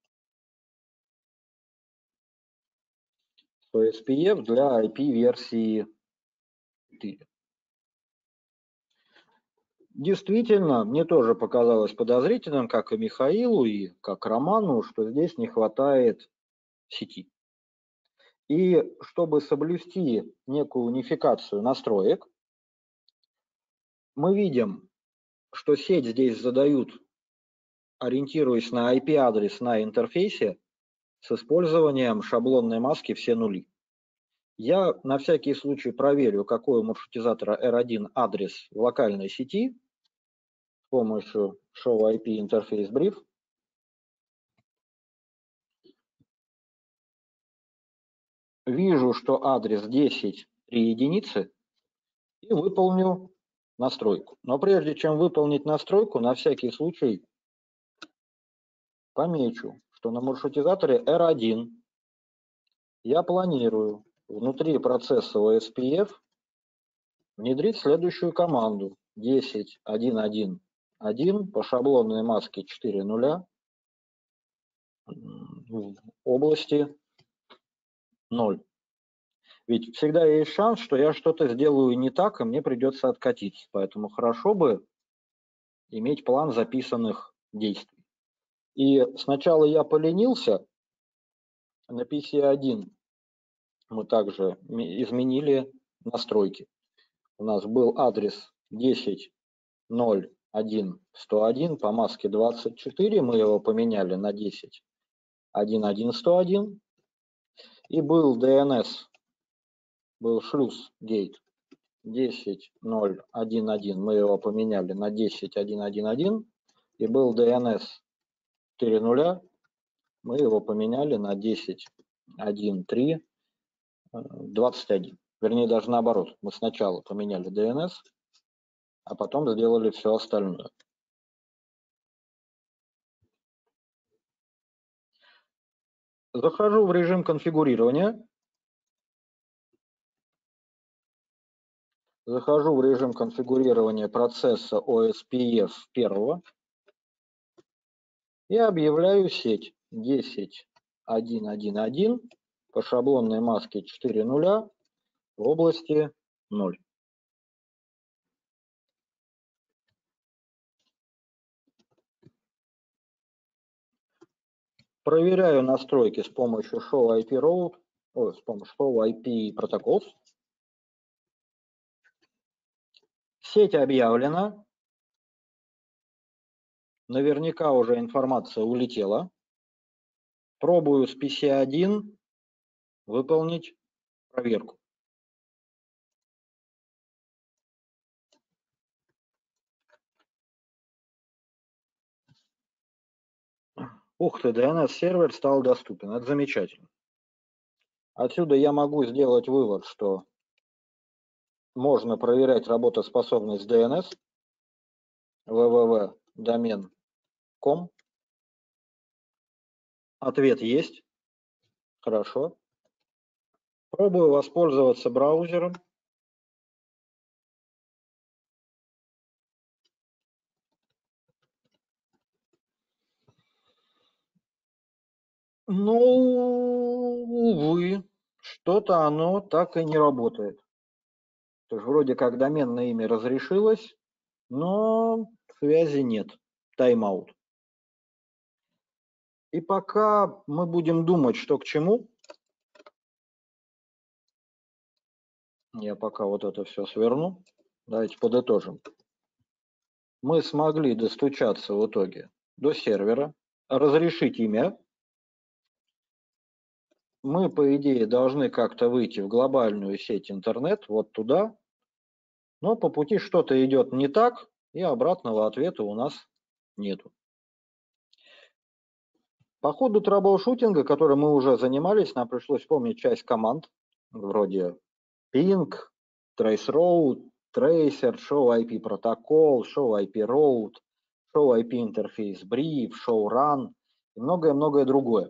о эс пи эф для ай пи-версии четыре. Действительно, мне тоже показалось подозрительным, как и Михаилу, и как Роману, что здесь не хватает сети. И чтобы соблюсти некую унификацию настроек, мы видим, что сеть здесь задают, ориентируясь на ай пи-адрес на интерфейсе, с использованием шаблонной маски все нули. Я на всякий случай проверю, какой у маршрутизатора эр один адрес в локальной сети с помощью show ай пи interface brief. Вижу, что адрес десять три единицы, и выполню настройку. Но прежде чем выполнить настройку, на всякий случай помечу, что на маршрутизаторе эр один я планирую внутри процесса о эс пи эф внедрить следующую команду десять точка один точка один точка один по шаблонной маске четыре нуля в области ноль. Ведь всегда есть шанс, что я что-то сделаю не так, и мне придется откатиться. Поэтому хорошо бы иметь план записанных действий. И сначала я поленился, на пи си один мы также изменили настройки. У нас был адрес десять точка ноль точка один точка сто один по маске двадцать четыре, мы его поменяли на десять точка один точка один точка сто один, и был ди эн эс, был шлюз гейт десять точка ноль точка один точка один, мы его поменяли на десять точка один точка один точка один, и был ди эн эс четыре нуля, мы его поменяли на десять точка один точка три точка двадцать один. Вернее, даже наоборот, мы сначала поменяли ди эн эс, а потом сделали все остальное. Захожу в режим конфигурирования. Захожу в режим конфигурирования процесса о эс пи эф первого и объявляю сеть десять точка один точка один точка один по шаблонной маске четыре нуля в области ноль. Проверяю настройки с помощью show ай пи route, о, с помощью show ай пи protocols. Сеть объявлена. Наверняка уже информация улетела. Пробую с пи си один выполнить проверку. Ух ты, ди эн эс-сервер стал доступен. Это замечательно. Отсюда я могу сделать вывод, что можно проверять работоспособность ди эн эс, www домен точка ком. Ответ есть. Хорошо. Пробую воспользоваться браузером. Ну, увы, что-то оно так и не работает. То есть вроде как доменное имя разрешилось, но связи нет. Тайм-аут. И пока мы будем думать, что к чему, я пока вот это все сверну, давайте подытожим. Мы смогли достучаться в итоге до сервера, разрешить имя. Мы, по идее, должны как-то выйти в глобальную сеть интернет, вот туда, но по пути что-то идет не так, и обратного ответа у нас нету. По ходу траблшутинга, которым мы уже занимались, нам пришлось вспомнить часть команд, вроде ping, traceroute, tracer, show ай пи протокол, show ай пи route, show ай пи интерфейс brief, show run и многое-многое другое.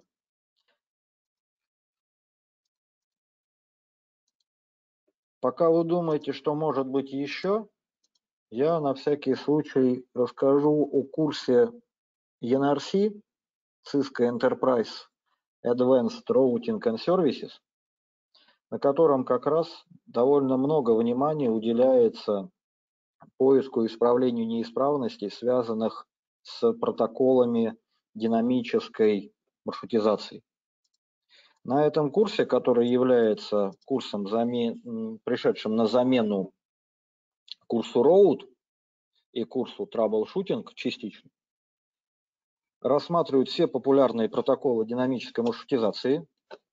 Пока вы думаете, что может быть еще, я на всякий случай расскажу о курсе и эн ар си, Cisco Enterprise Advanced Routing and Services, на котором как раз довольно много внимания уделяется поиску и исправлению неисправностей, связанных с протоколами динамической маршрутизации. На этом курсе, который является курсом, замен... пришедшим на замену курсу Road и курсу Troubleshooting частично, рассматривают все популярные протоколы динамической маршрутизации,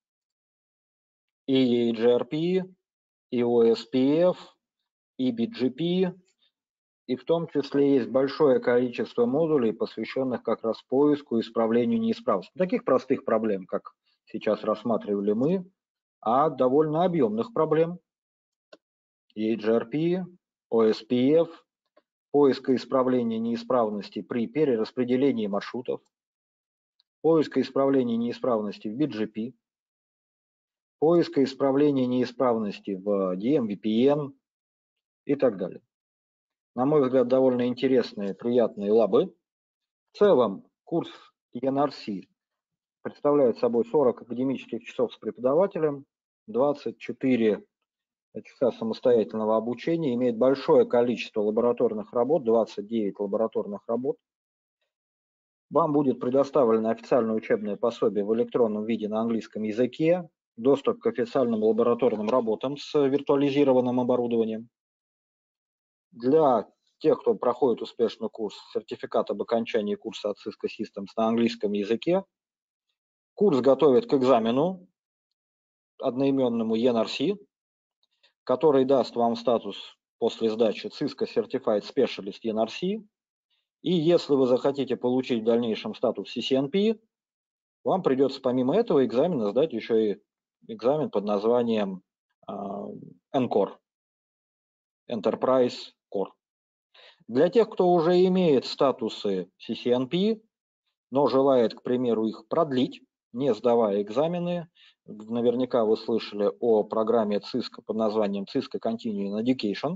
и эй джи ар пи, и о эс пи эф, и би джи пи, и в том числе есть большое количество модулей, посвященных как раз поиску и исправлению неисправностей. Таких простых проблем, как сейчас рассматривали мы, а довольно объемных проблем. эй джи ар пи, о эс пи эф, поиск и исправление неисправностей при перераспределении маршрутов, поиск и исправление неисправностей в би джи пи, поиск и исправление неисправностей в ди эм ви пи эн и так далее. На мой взгляд, довольно интересные, приятные лабы. В целом, курс и эн ар си представляет собой сорок академических часов с преподавателем, двадцать четыре часа самостоятельного обучения, имеет большое количество лабораторных работ, двадцать девять лабораторных работ. Вам будет предоставлено официальное учебное пособие в электронном виде на английском языке, доступ к официальным лабораторным работам с виртуализированным оборудованием. Для тех, кто проходит успешно курс, сертификат об окончании курса от Cisco Systems на английском языке. Курс готовит к экзамену, одноименному и эн ар си, который даст вам статус после сдачи Cisco Certified Specialist и эн ар си. И если вы захотите получить в дальнейшем статус си си эн пи, вам придется помимо этого экзамена сдать еще и экзамен под названием эн кор, Enterprise Core. Для тех, кто уже имеет статусы си си эн пи, но желает, к примеру, их продлить, не сдавая экзамены, наверняка вы слышали о программе Cisco под названием Cisco Continuing Education.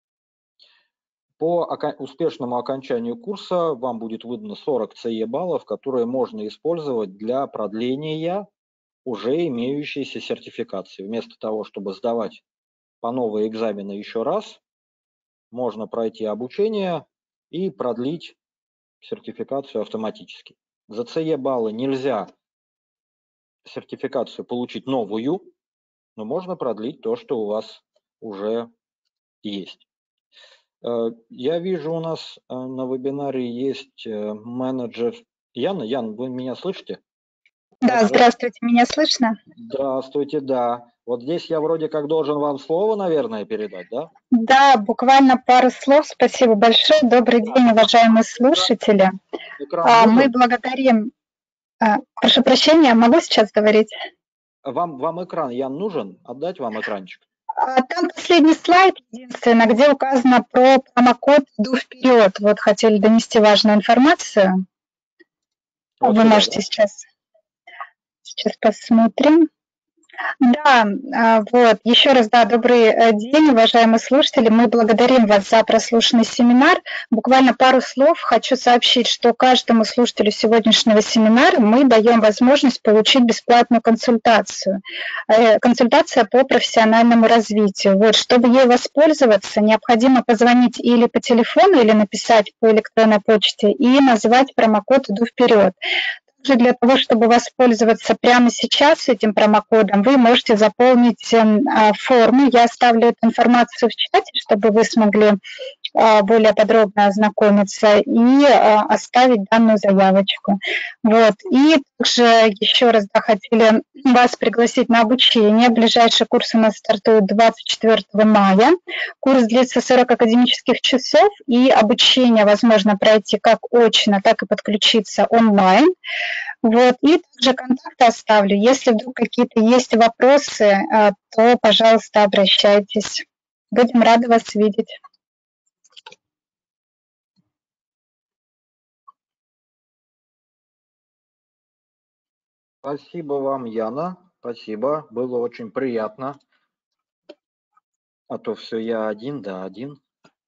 По успешному окончанию курса вам будет выдано сорок си и баллов, которые можно использовать для продления уже имеющейся сертификации. Вместо того, чтобы сдавать по новые экзамены еще раз, можно пройти обучение и продлить сертификацию автоматически. За си и баллы нельзя сертификацию получить новую, но можно продлить то, что у вас уже есть. Я вижу, у нас на вебинаре есть менеджер Яна. Ян, вы меня слышите? Да, Хорошо. здравствуйте, меня слышно? Здравствуйте, да. Вот здесь я вроде как должен вам слово, наверное, передать, да? Да, буквально пару слов. Спасибо большое. Добрый день, уважаемые слушатели. Экран Мы нужен? благодарим... Прошу прощения, могу сейчас говорить? Вам, вам экран, Ян, нужен? Отдать вам экранчик? Там последний слайд, единственное, где указано про промокод «Иду вперед». Вот хотели донести важную информацию. Вот Вы сюда, можете да? сейчас... Сейчас посмотрим. Да, вот, еще раз, да, добрый день, уважаемые слушатели. Мы благодарим вас за прослушанный семинар. Буквально пару слов хочу сообщить, что каждому слушателю сегодняшнего семинара мы даем возможность получить бесплатную консультацию. Консультация по профессиональному развитию. Вот, чтобы ей воспользоваться, необходимо позвонить или по телефону, или написать по электронной почте и назвать промокод «Иду вперед». Для того, чтобы воспользоваться прямо сейчас этим промокодом, вы можете заполнить форму. Я оставлю эту информацию в чате, чтобы вы смогли более подробно ознакомиться и оставить данную заявочку. Вот. И также еще раз да, хотели вас пригласить на обучение. Ближайший курс у нас стартует двадцать четвёртого мая. Курс длится сорок академических часов, и обучение возможно пройти как очно, так и подключиться онлайн. Вот. И также контакты оставлю. Если вдруг какие-то есть вопросы, то, пожалуйста, обращайтесь. Будем рады вас видеть. Спасибо вам, Яна. Спасибо. Было очень приятно. А то все я один, да один.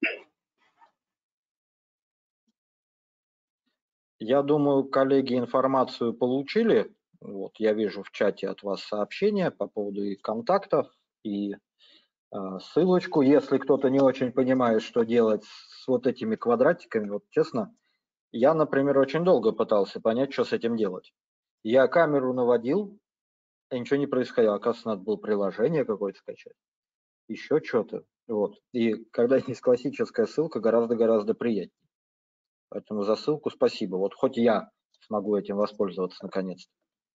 Я думаю, коллеги информацию получили. Вот, я вижу в чате от вас сообщения по поводу и контактов, и э, ссылочку. Если кто-то не очень понимает, что делать с вот этими квадратиками, вот честно, я, например, очень долго пытался понять, что с этим делать. Я камеру наводил, и ничего не происходило. Оказывается, надо было приложение какое-то скачать, еще что-то. Вот. И когда есть классическая ссылка, гораздо-гораздо приятнее. Поэтому за ссылку спасибо. Вот хоть я смогу этим воспользоваться наконец-то.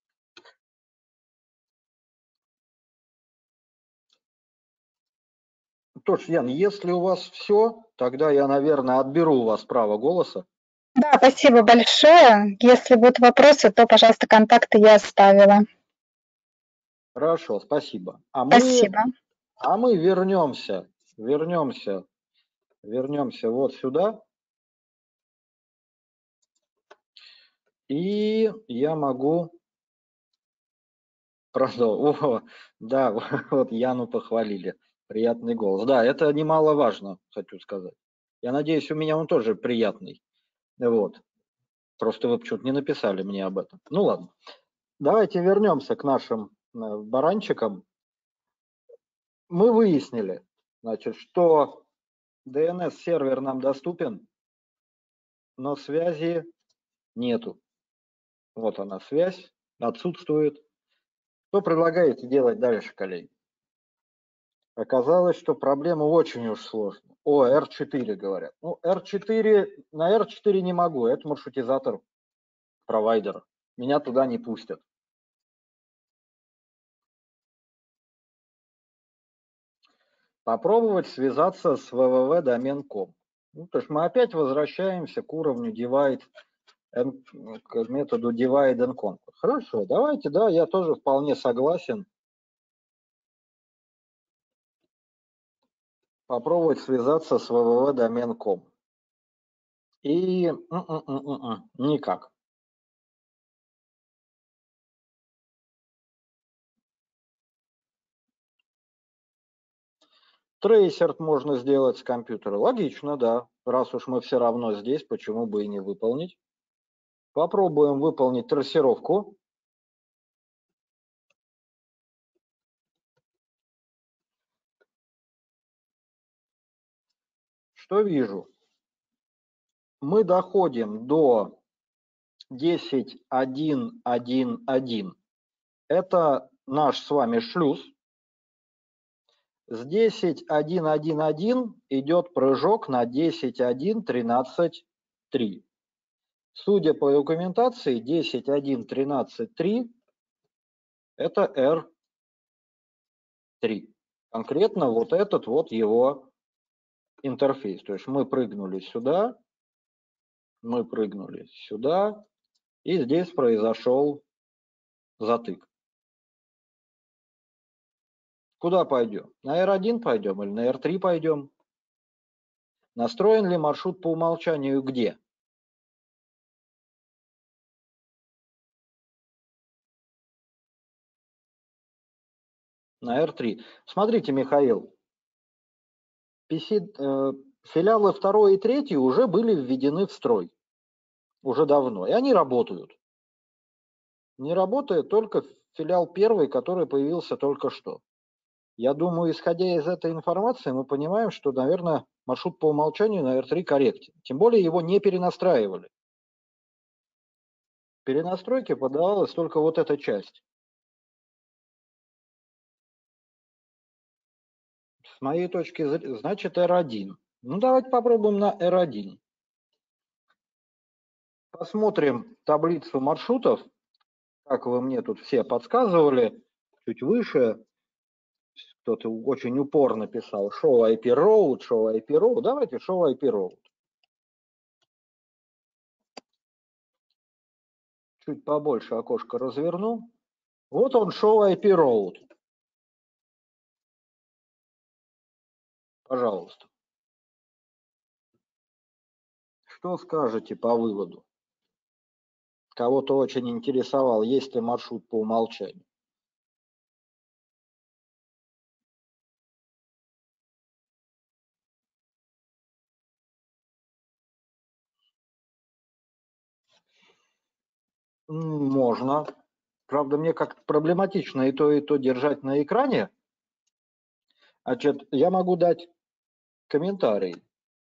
То ж, Ян, если у вас все, тогда я, наверное, отберу у вас право голоса. Да, спасибо большое. Если будут вопросы, то, пожалуйста, контакты я оставила. Хорошо, спасибо. А спасибо. Мы, а мы вернемся, вернемся, вернемся вот сюда. И я могу продолжить. О, да, вот Яну похвалили. Приятный голос. Да, это немаловажно, хочу сказать. Я надеюсь, у меня он тоже приятный. Вот. Просто вы почему-то не написали мне об этом. Ну ладно. Давайте вернемся к нашим баранчикам. Мы выяснили, значит, что ди эн эс-сервер нам доступен, но связи нету. Вот она, связь отсутствует. Что предлагаете делать дальше, коллеги? Оказалось, что проблема очень уж сложная. О, эр четыре говорят. Ну, эр четыре, на эр четыре не могу, это маршрутизатор провайдера. Меня туда не пустят. Попробовать связаться с вэ вэ вэ домен точка ком. Ну, то есть мы опять возвращаемся к уровню divide, к методу divide and conquer. Хорошо, давайте, да, я тоже вполне согласен. Попробовать связаться с вэ вэ вэ домен точка ком. И никак. Трейсер можно сделать с компьютера. Логично, да. Раз уж мы все равно здесь, почему бы и не выполнить. Попробуем выполнить трассировку. Что вижу? Мы доходим до десять точка один точка один точка один. Это наш с вами шлюз. С десять точка один точка один точка один идет прыжок на десять точка один точка тринадцать точка три. Судя по документации, десять точка один точка тринадцать точка три это эр три. Конкретно вот этот вот его интерфейс. То есть мы прыгнули сюда, мы прыгнули сюда, и здесь произошел затык. Куда пойдем? На эр один пойдем или на эр три пойдем? Настроен ли маршрут по умолчанию где? На эр три. Смотрите, Михаил, пи си, э, филиалы второй и третий уже были введены в строй. Уже давно. И они работают. Не работает только филиал первый, который появился только что. Я думаю, исходя из этой информации, мы понимаем, что, наверное, маршрут по умолчанию на эр три корректен. Тем более его не перенастраивали. Перенастройке подавалась только вот эта часть. С моей точки зрения, значит, эр один. Ну, давайте попробуем на эр один. Посмотрим таблицу маршрутов, как вы мне тут все подсказывали, чуть выше. Кто-то очень упорно писал show ай пи route, show ай пи route. Давайте show ай пи route. Чуть побольше окошко разверну. Вот он, show ай пи route. Пожалуйста. Что скажете по выводу? Кого-то очень интересовал, есть ли маршрут по умолчанию. Можно. Правда, мне как-то проблематично и то, и то держать на экране. Значит, я могу дать комментарий,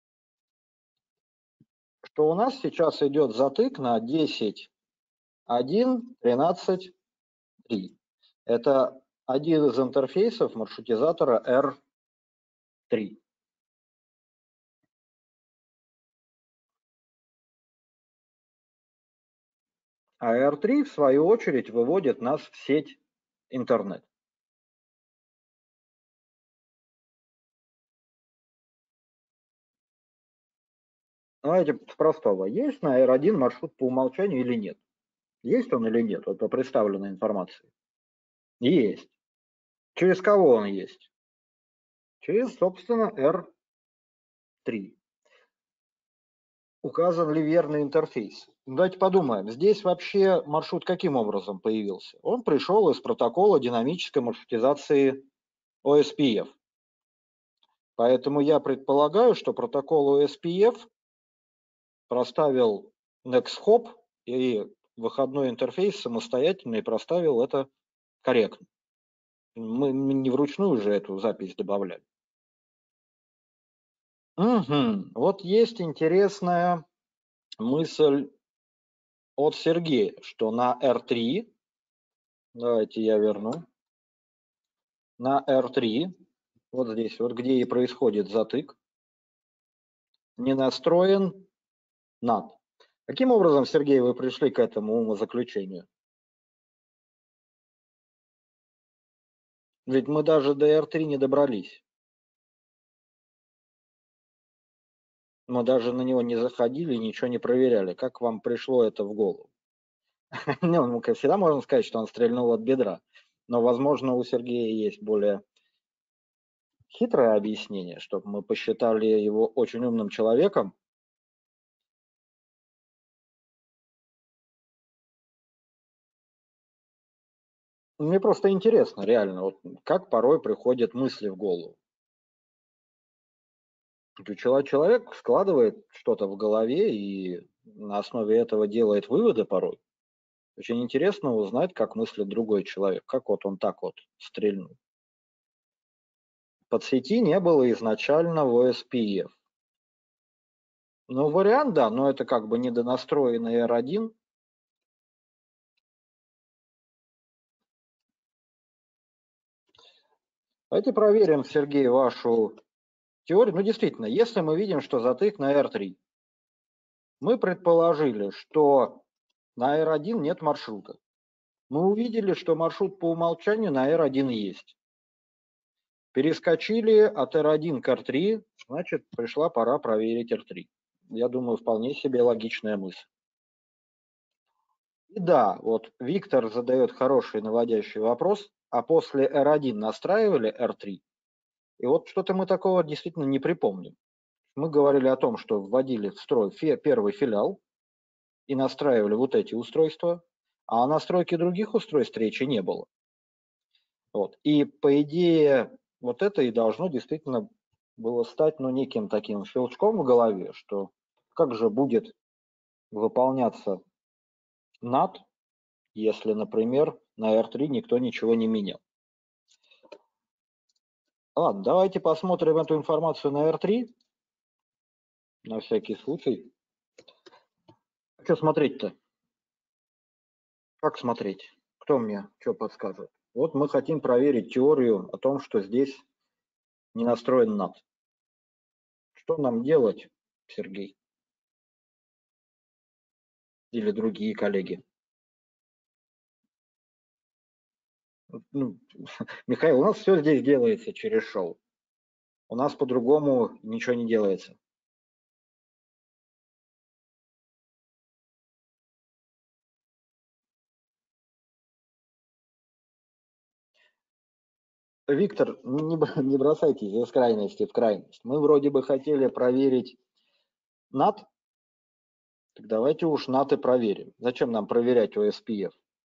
что у нас сейчас идет затык на десять один тринадцать три. Это один из интерфейсов маршрутизатора эр три. А эр три, в свою очередь, выводит нас в сеть интернет. Давайте с простого. Есть на эр один маршрут по умолчанию или нет? Есть он или нет, вот по представленной информации? Есть. Через кого он есть? Через, собственно, эр три. Указан ли верный интерфейс? Давайте подумаем. Здесь вообще маршрут каким образом появился? Он пришел из протокола динамической маршрутизации о эс пи эф. Поэтому я предполагаю, что протокол о эс пи эф проставил NextHop и выходной интерфейс самостоятельно и проставил это корректно. Мы не вручную же эту запись добавляли. Угу. Вот есть интересная мысль от Сергея, что на эр три, давайте я верну, на эр три, вот здесь, вот где и происходит затык, не настроен нат. Каким образом, Сергей, вы пришли к этому умозаключению? Ведь мы даже до эр три не добрались. Мы даже на него не заходили, ничего не проверяли. Как вам пришло это в голову? Ну, всегда можно сказать, что он стрельнул от бедра. Но, возможно, у Сергея есть более хитрое объяснение, чтобы мы посчитали его очень умным человеком. Мне просто интересно, реально, вот как порой приходят мысли в голову. Человек складывает что-то в голове и на основе этого делает выводы порой. Очень интересно узнать, как мыслит другой человек, как вот он так вот стрельнул. Подсети не было изначально в о эс пи эф. Ну, вариант, да, но это как бы недонастроенный эр один. Давайте проверим, Сергей, вашу теорию. Ну, действительно, если мы видим, что затык на эр три, мы предположили, что на эр один нет маршрута. Мы увидели, что маршрут по умолчанию на эр один есть. Перескочили от эр один к эр три, значит, пришла пора проверить эр три. Я думаю, вполне себе логичная мысль. И да, вот Виктор задает хороший наводящий вопрос, а после эр один настраивали эр три? И вот что-то мы такого действительно не припомним. Мы говорили о том, что вводили в строй первый филиал и настраивали вот эти устройства, а о настройке других устройств речи не было. Вот. И по идее вот это и должно действительно было стать ну, неким таким щелчком в голове, что как же будет выполняться нат, если, например, на эр три никто ничего не менял. Ладно, давайте посмотрим эту информацию на эр три, на всякий случай. Что смотреть-то? Как смотреть? Кто мне что подскажет? Вот мы хотим проверить теорию о том, что здесь не настроен нат. Что нам делать, Сергей? Или другие коллеги? Ну, Михаил, у нас все здесь делается через шоу. У нас по-другому ничего не делается. Виктор, не, не бросайтесь из крайности в крайность. Мы вроде бы хотели проверить нат, так давайте уж нат и проверим. Зачем нам проверять о эс пи эф?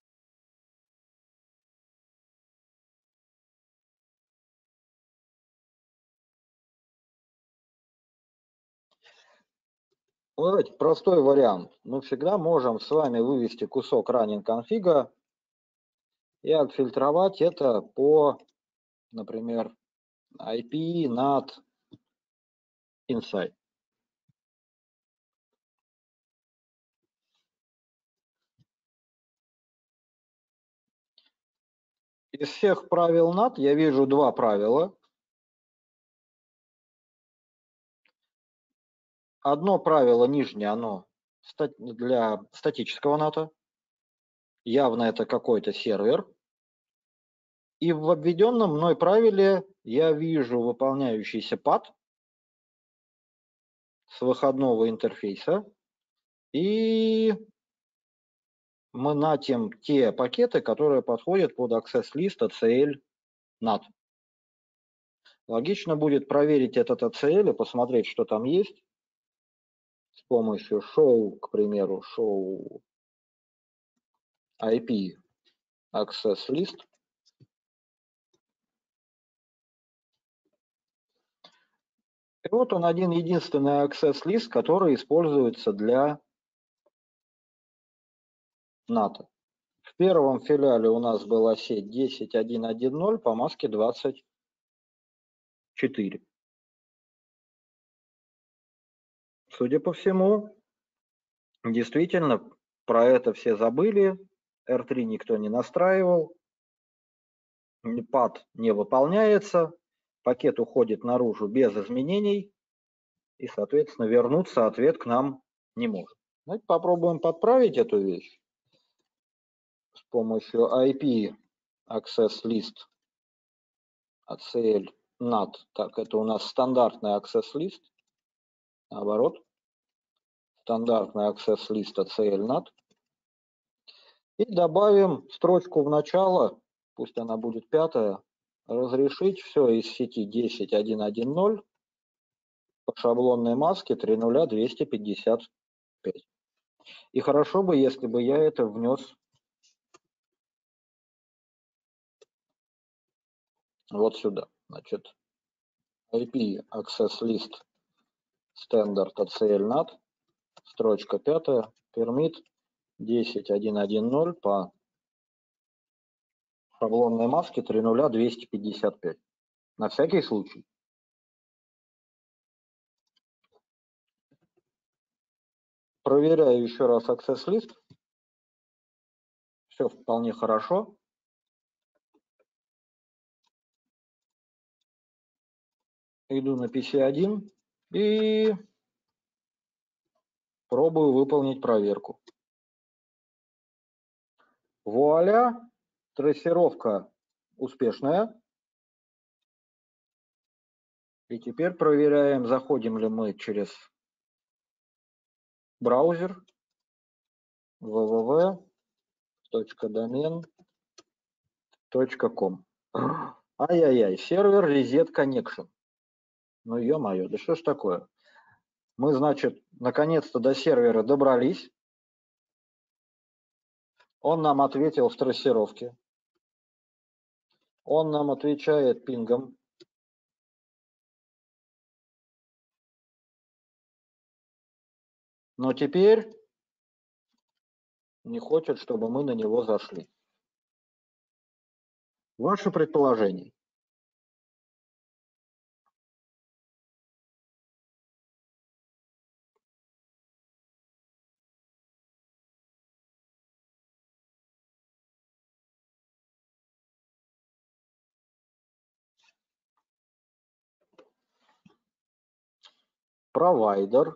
Ну, давайте простой вариант. Мы всегда можем с вами вывести кусок running конфига и отфильтровать это по, например, ай пи, нат, inside. Из всех правил нат я вижу два правила. Одно правило нижнее, оно для статического ната. Явно это какой-то сервер. И в обведенном мной правиле я вижу выполняющийся пад с выходного интерфейса. И мы натим те пакеты, которые подходят под access list эй си эл нат. Логично будет проверить этот эй си эл и посмотреть, что там есть. С помощью show, к примеру, show ай пи access list. И вот он один единственный access list, который используется для ната. В первом филиале у нас была сеть десять точка один точка один точка ноль по маске двадцать четыре. Судя по всему, действительно, про это все забыли. эр три никто не настраивал. пад не выполняется. Пакет уходит наружу без изменений. И, соответственно, вернуться ответ к нам не может. Давайте попробуем подправить эту вещь с помощью ай пи access list эй си эл нат. Так, это у нас стандартный access list. Наоборот. Стандартный access list эй си эл нат. И добавим строчку в начало, пусть она будет пятая, разрешить все из сети десять точка один точка один точка ноль по шаблонной маске три нуля двести пятьдесят пять. И хорошо бы, если бы я это внес вот сюда. Значит, ай пи access list standard эй си эл нат, строчка пятая, permit десять точка один точка один точка ноль по шаблонной маске три нуля двести пятьдесят пять. На всякий случай. Проверяю еще раз access list. Все вполне хорошо. Иду на пи си один и пробую выполнить проверку. Вуаля, трассировка успешная. И теперь проверяем, заходим ли мы через браузер вэ вэ вэ точка домен точка ком. Ай-яй-яй, сервер reset connection. Ну, ё-моё, да что ж такое? Мы, значит, наконец-то до сервера добрались. Он нам ответил в трассировке. Он нам отвечает пингом. Но теперь не хочет, чтобы мы на него зашли. Ваше предположение? Провайдер.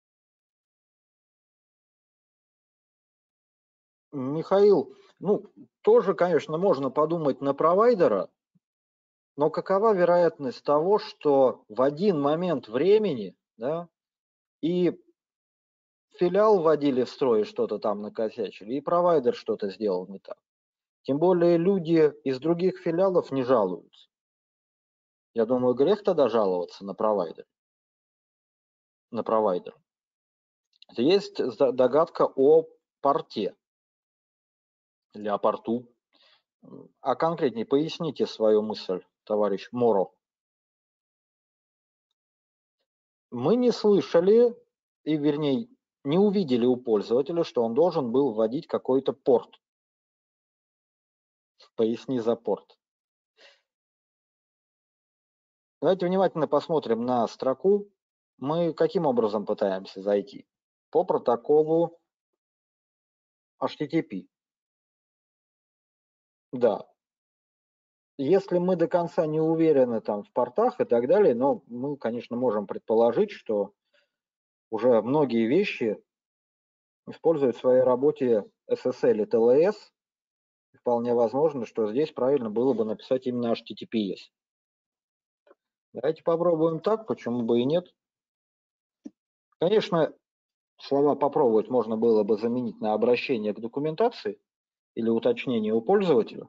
Михаил, ну, тоже, конечно, можно подумать на провайдера, но какова вероятность того, что в один момент времени, да, и филиал вводили в строй, что-то там накосячили, и провайдер что-то сделал не так. Тем более люди из других филиалов не жалуются. Я думаю, грех тогда жаловаться на провайдер. На провайдер. Есть догадка о порте или о порту. А конкретнее поясните свою мысль, товарищ Моро. Мы не слышали, и вернее, не увидели у пользователя, что он должен был вводить какой-то порт. Поясни за порт. Давайте внимательно посмотрим на строку. Мы каким образом пытаемся зайти? По протоколу эйч ти ти пи. Да. Если мы до конца не уверены там в портах и так далее, но мы, конечно, можем предположить, что уже многие вещи используют в своей работе эс эс эл и ти эл эс. Вполне возможно, что здесь правильно было бы написать именно эйч ти ти пи эс. Давайте попробуем так, почему бы и нет. Конечно, слова «попробовать» можно было бы заменить на обращение к документации или уточнение у пользователя.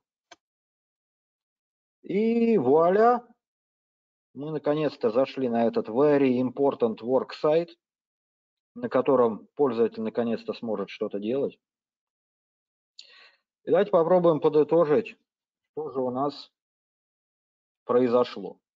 И вуаля, мы наконец-то зашли на этот very important work site, на котором пользователь наконец-то сможет что-то делать. И давайте попробуем подытожить, что же у нас произошло.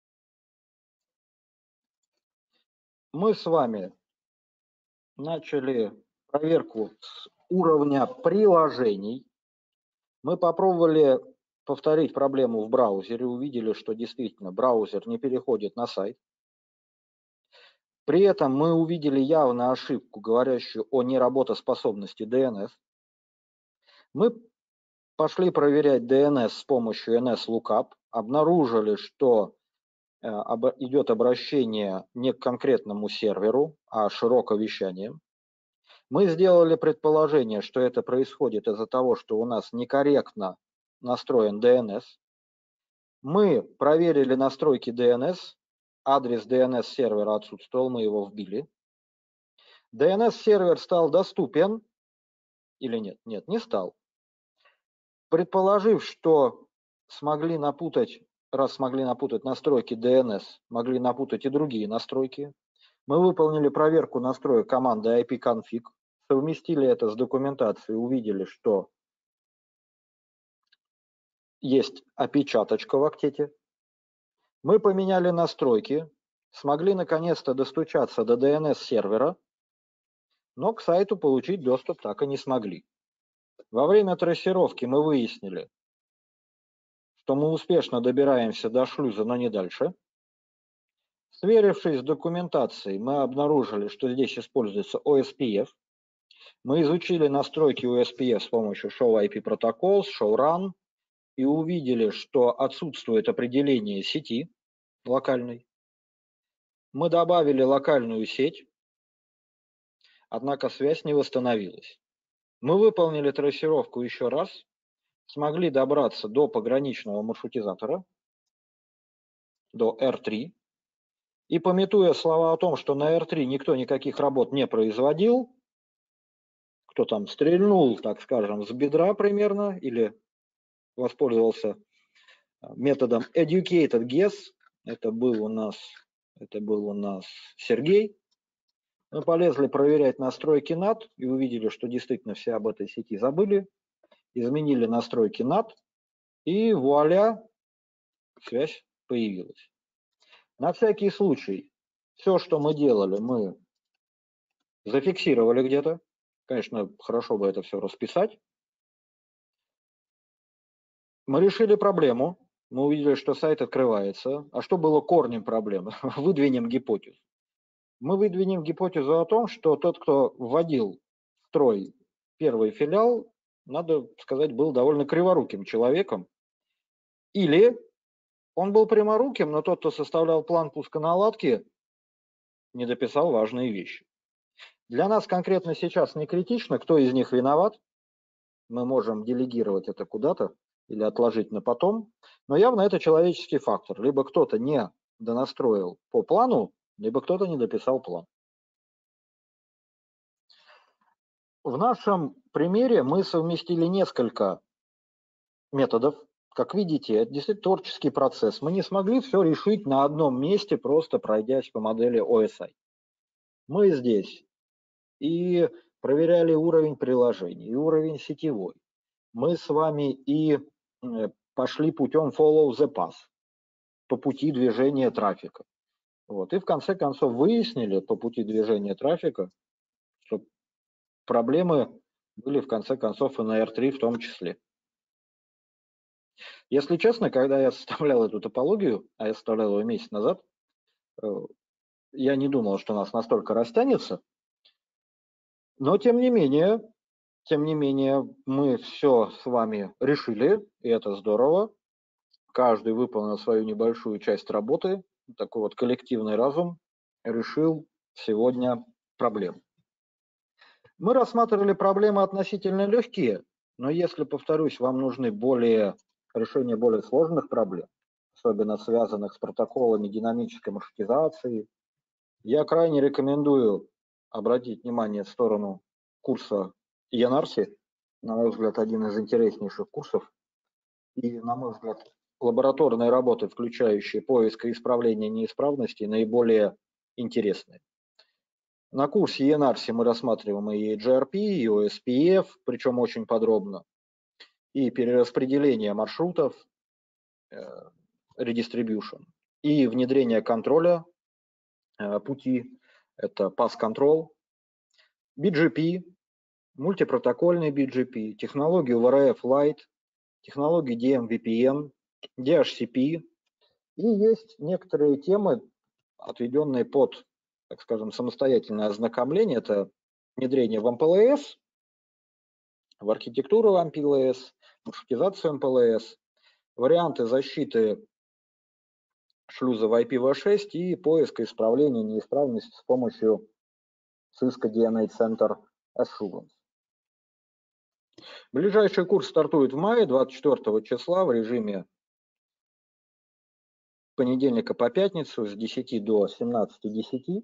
Мы с вами начали проверку с уровня приложений. Мы попробовали повторить проблему в браузере, увидели, что действительно браузер не переходит на сайт. При этом мы увидели явно ошибку, говорящую о неработоспособности ди эн эс. Мы пошли проверять ди эн эс с помощью эн эс лукап, обнаружили, что идет обращение не к конкретному серверу, а широковещанием. Мы сделали предположение, что это происходит из-за того, что у нас некорректно настроен ди эн эс. Мы проверили настройки ди эн эс, адрес ди эн эс сервера отсутствовал, мы его вбили. ди эн эс сервер стал доступен или нет? Нет, не стал. Предположив, что смогли напутать, раз смогли напутать настройки ди эн эс, могли напутать и другие настройки, мы выполнили проверку настроек команды ай пи-config, совместили это с документацией, увидели, что есть опечаточка в октете. Мы поменяли настройки, смогли наконец-то достучаться до ди эн эс сервера, но к сайту получить доступ так и не смогли. Во время трассировки мы выяснили, что мы успешно добираемся до шлюза, но не дальше. Сверившись с документацией, мы обнаружили, что здесь используется о эс пи эф. Мы изучили настройки о эс пи эф с помощью show ай пи protocols, show run и увидели, что отсутствует определение сети локальной. Мы добавили локальную сеть, однако связь не восстановилась. Мы выполнили трассировку еще раз, смогли добраться до пограничного маршрутизатора, до эр три, и, памятуя слова о том, что на эр три никто никаких работ не производил, кто там стрельнул, так скажем, с бедра примерно, или воспользовался методом educated guess, это был у нас, это был у нас Сергей. Мы полезли проверять настройки нат и увидели, что действительно все об этой сети забыли, изменили настройки нат, и вуаля, связь появилась. На всякий случай, все, что мы делали, мы зафиксировали где-то. Конечно, хорошо бы это все расписать. Мы решили проблему. Мы увидели, что сайт открывается. А что было корнем проблемы? Выдвинем гипотезу. Мы выдвинем гипотезу о том, что тот, кто вводил в строй первый филиал, надо сказать, был довольно криворуким человеком. Или он был пряморуким, но тот, кто составлял план пусконаладки, не дописал важные вещи. Для нас конкретно сейчас не критично, кто из них виноват. Мы можем делегировать это куда-то или отложить на потом. Но явно это человеческий фактор. Либо кто-то не донастроил по плану, либо кто-то не дописал план. В нашем примере мы совместили несколько методов. Как видите, это действительно творческий процесс. Мы не смогли все решить на одном месте, просто пройдясь по модели о эс ай. Мы здесь и проверяли уровень приложений, и уровень сетевой. Мы с вами и пошли путем follow the path, по пути движения трафика. Вот. И в конце концов выяснили по пути движения трафика, что проблемы были в конце концов и на эр три в том числе. Если честно, когда я составлял эту топологию, а я составлял ее месяц назад, я не думал, что у нас настолько растянется, но тем не менее, тем не менее, мы все с вами решили, и это здорово. Каждый выполнил свою небольшую часть работы, такой вот коллективный разум решил сегодня проблему. Мы рассматривали проблемы относительно легкие, но если, повторюсь, вам нужны более, решения более сложных проблем, особенно связанных с протоколами динамической маршрутизации, я крайне рекомендую обратить внимание в сторону курса Янарси, на мой взгляд, один из интереснейших курсов, и, на мой взгляд, лабораторные работы, включающие поиск и исправление неисправностей, наиболее интересные. На курсе Янарси мы рассматриваем и джи ар пи, и о эс пи эф, причем очень подробно, и перераспределение маршрутов, redistribution, и внедрение контроля пути, это path control, би джи пи, мультипротокольный би джи пи, технологию ви ар эф Lite, технологию ди эм ви пи эн, ди эйч си пи, и есть некоторые темы, отведенные под, так скажем, самостоятельное ознакомление, это внедрение в эм пэ эл эс, в архитектуру эм пэ эл эс, маршрутизацию эм пэ эл эс, варианты защиты шлюза в ай пи ви шесть и поиск и исправления неисправности с помощью Cisco ди эн эй Center Assurance. Ближайший курс стартует в мае, двадцать четвёртого числа, в режиме понедельника по пятницу с десяти до семнадцати десяти.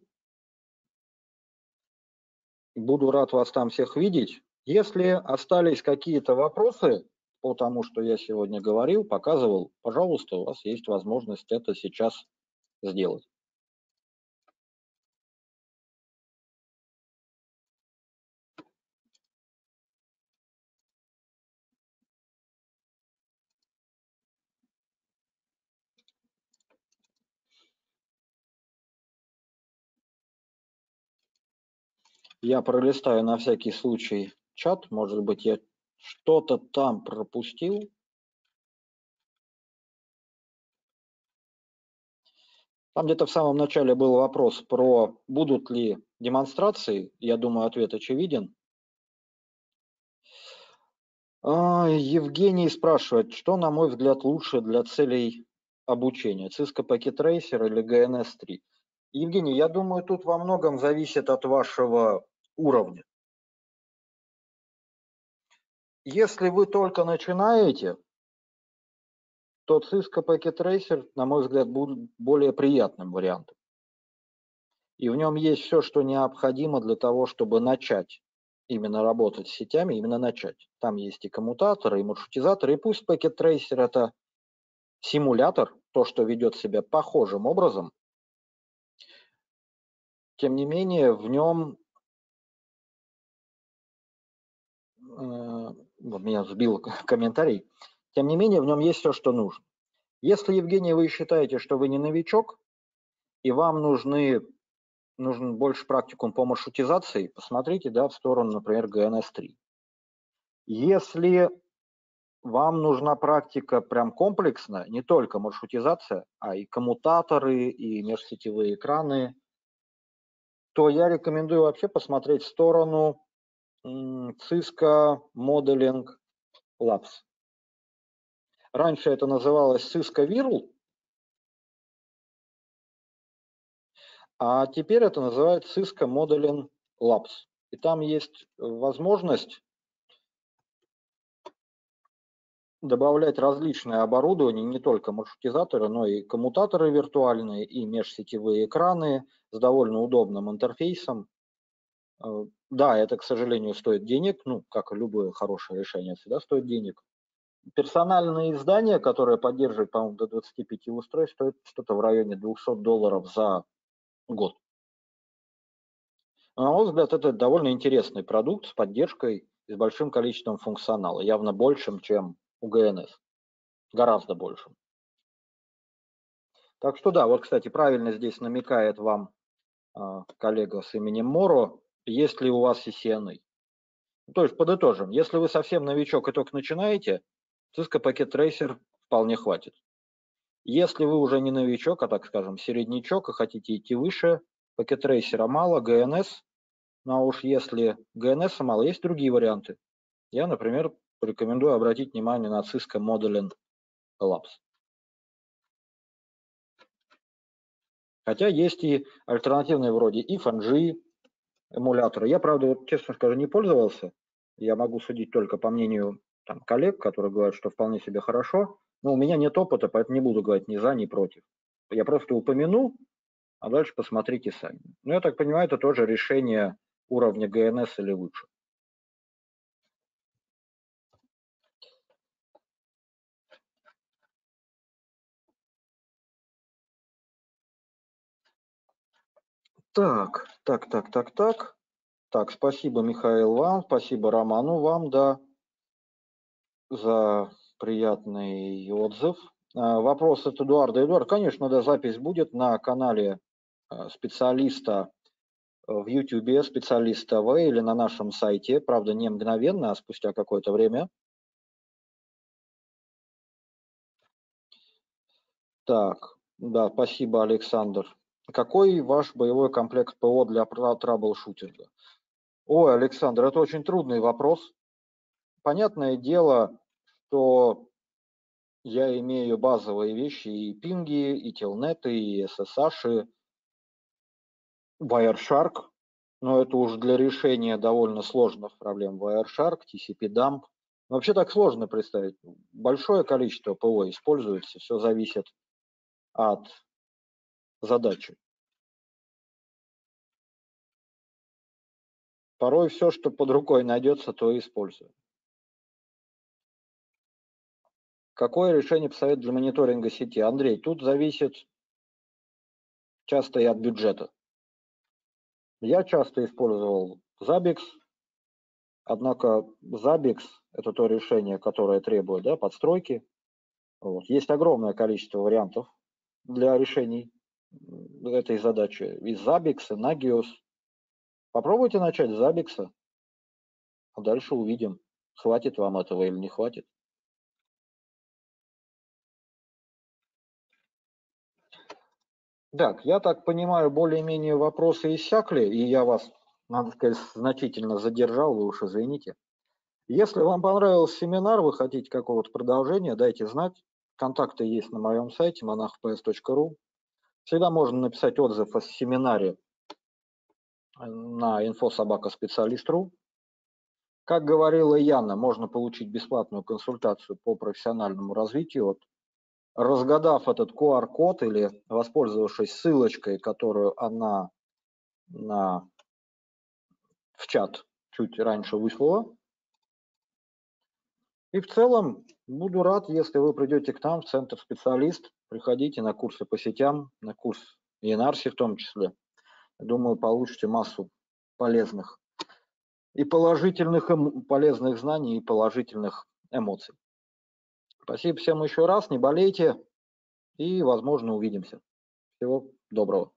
Буду рад вас там всех видеть. Если остались какие-то вопросы по тому, что я сегодня говорил, показывал, пожалуйста, у вас есть возможность это сейчас сделать. Я пролистаю на всякий случай чат, может быть, я что-то там пропустил. Там где-то в самом начале был вопрос про будут ли демонстрации. Я думаю, ответ очевиден. Евгений спрашивает, что, на мой взгляд, лучше для целей обучения, Cisco Packet Tracer или джи эн эс три? Евгений, я думаю, тут во многом зависит от вашего уровня. Если вы только начинаете, то Cisco Packet Tracer, на мой взгляд, будет более приятным вариантом. И в нем есть все, что необходимо для того, чтобы начать именно работать с сетями, именно начать. Там есть и коммутаторы, и маршрутизаторы, и пусть Packet Tracer это симулятор, то, что ведет себя похожим образом, тем не менее в нем, э, вот меня сбил комментарий, тем не менее в нем есть все, что нужно. Если, Евгений, вы считаете, что вы не новичок, и вам нужны, нужен больше практикум по маршрутизации, посмотрите, да, в сторону, например, джи эн эс три. Если вам нужна практика прям комплексная, не только маршрутизация, а и коммутаторы, и межсетевые экраны, то я рекомендую вообще посмотреть в сторону Cisco Modeling Labs. Раньше это называлось Cisco Virl, а теперь это называется Cisco Modeling Labs. И там есть возможность добавлять различное оборудование, не только маршрутизаторы, но и коммутаторы виртуальные, и межсетевые экраны с довольно удобным интерфейсом. Да, это, к сожалению, стоит денег, ну, как и любое хорошее решение, всегда стоит денег. Персональные издания, которые поддерживают, по-моему, до двадцати пяти устройств, стоят что-то в районе двухсот долларов за год. На мой взгляд, это довольно интересный продукт с поддержкой и с большим количеством функционала, явно большим, чем у джи эн эс, гораздо большим. Так что да, вот, кстати, правильно здесь намекает вам э, коллега с именем Моро, есть ли у вас си си эн эй. То есть подытожим, если вы совсем новичок и только начинаете, Cisco Packet Tracer вполне хватит. Если вы уже не новичок, а так скажем середнячок и хотите идти выше, Packet Tracer мало, джи эн эс, ну а уж если джи эн эс мало, есть другие варианты. Я, например, порекомендую обратить внимание на Cisco Modeling Labs. Хотя есть и альтернативные вроде эф эн джи эмулятора. Я, правда, вот, честно скажу, не пользовался. Я могу судить только по мнению там, коллег, которые говорят, что вполне себе хорошо. Но у меня нет опыта, поэтому не буду говорить ни за, ни против. Я просто упомяну, а дальше посмотрите сами. Ну, я так понимаю, это тоже решение уровня джи эн эс или выше. Так, так, так, так, так. Так, спасибо, Михаил, вам, спасибо Роману вам, да, за приятный отзыв. Вопрос от Эдуарда. Эдуард, конечно, да, запись будет на канале специалиста в YouTube, специалиста ТВ или на нашем сайте, правда, не мгновенно, а спустя какое-то время. Так, да, спасибо, Александр. Какой ваш боевой комплект ПО для траблшутинга? Ой, Александр, это очень трудный вопрос. Понятное дело, что я имею базовые вещи и пинги, и телнеты, и эс эс эйч, Wireshark, но это уже для решения довольно сложных проблем. Wireshark, ти си пи-дамп. Вообще так сложно представить. Большое количество ПО используется, все зависит от задачи. Порой все, что под рукой найдется, то и используем. Какое решение посоветовать для мониторинга сети? Андрей, тут зависит часто и от бюджета. Я часто использовал Zabbix, однако Zabbix – это то решение, которое требует, да, подстройки. Вот. Есть огромное количество вариантов для решений этой задачи. И Zabbix, и Nagios. Попробуйте начать с Zabbix, а дальше увидим, хватит вам этого или не хватит. Так, я так понимаю, более-менее вопросы иссякли, и я вас, надо сказать, значительно задержал, вы уж извините. Если вам понравился семинар, вы хотите какого-то продолжения, дайте знать. Контакты есть на моем сайте монах пи эс точка ру. Всегда можно написать отзыв о семинаре на инфо собака специалист точка ру. Как говорила Яна, можно получить бесплатную консультацию по профессиональному развитию. Вот, разгадав этот ку ар код или воспользовавшись ссылочкой, которую она на, в чат чуть раньше выслала. И в целом буду рад, если вы придете к нам в Центр Специалист, приходите на курсы по сетям, на курс Янарси в том числе. Думаю, получите массу полезных и положительных, полезных знаний и положительных эмоций. Спасибо всем еще раз, не болейте и, возможно, увидимся. Всего доброго.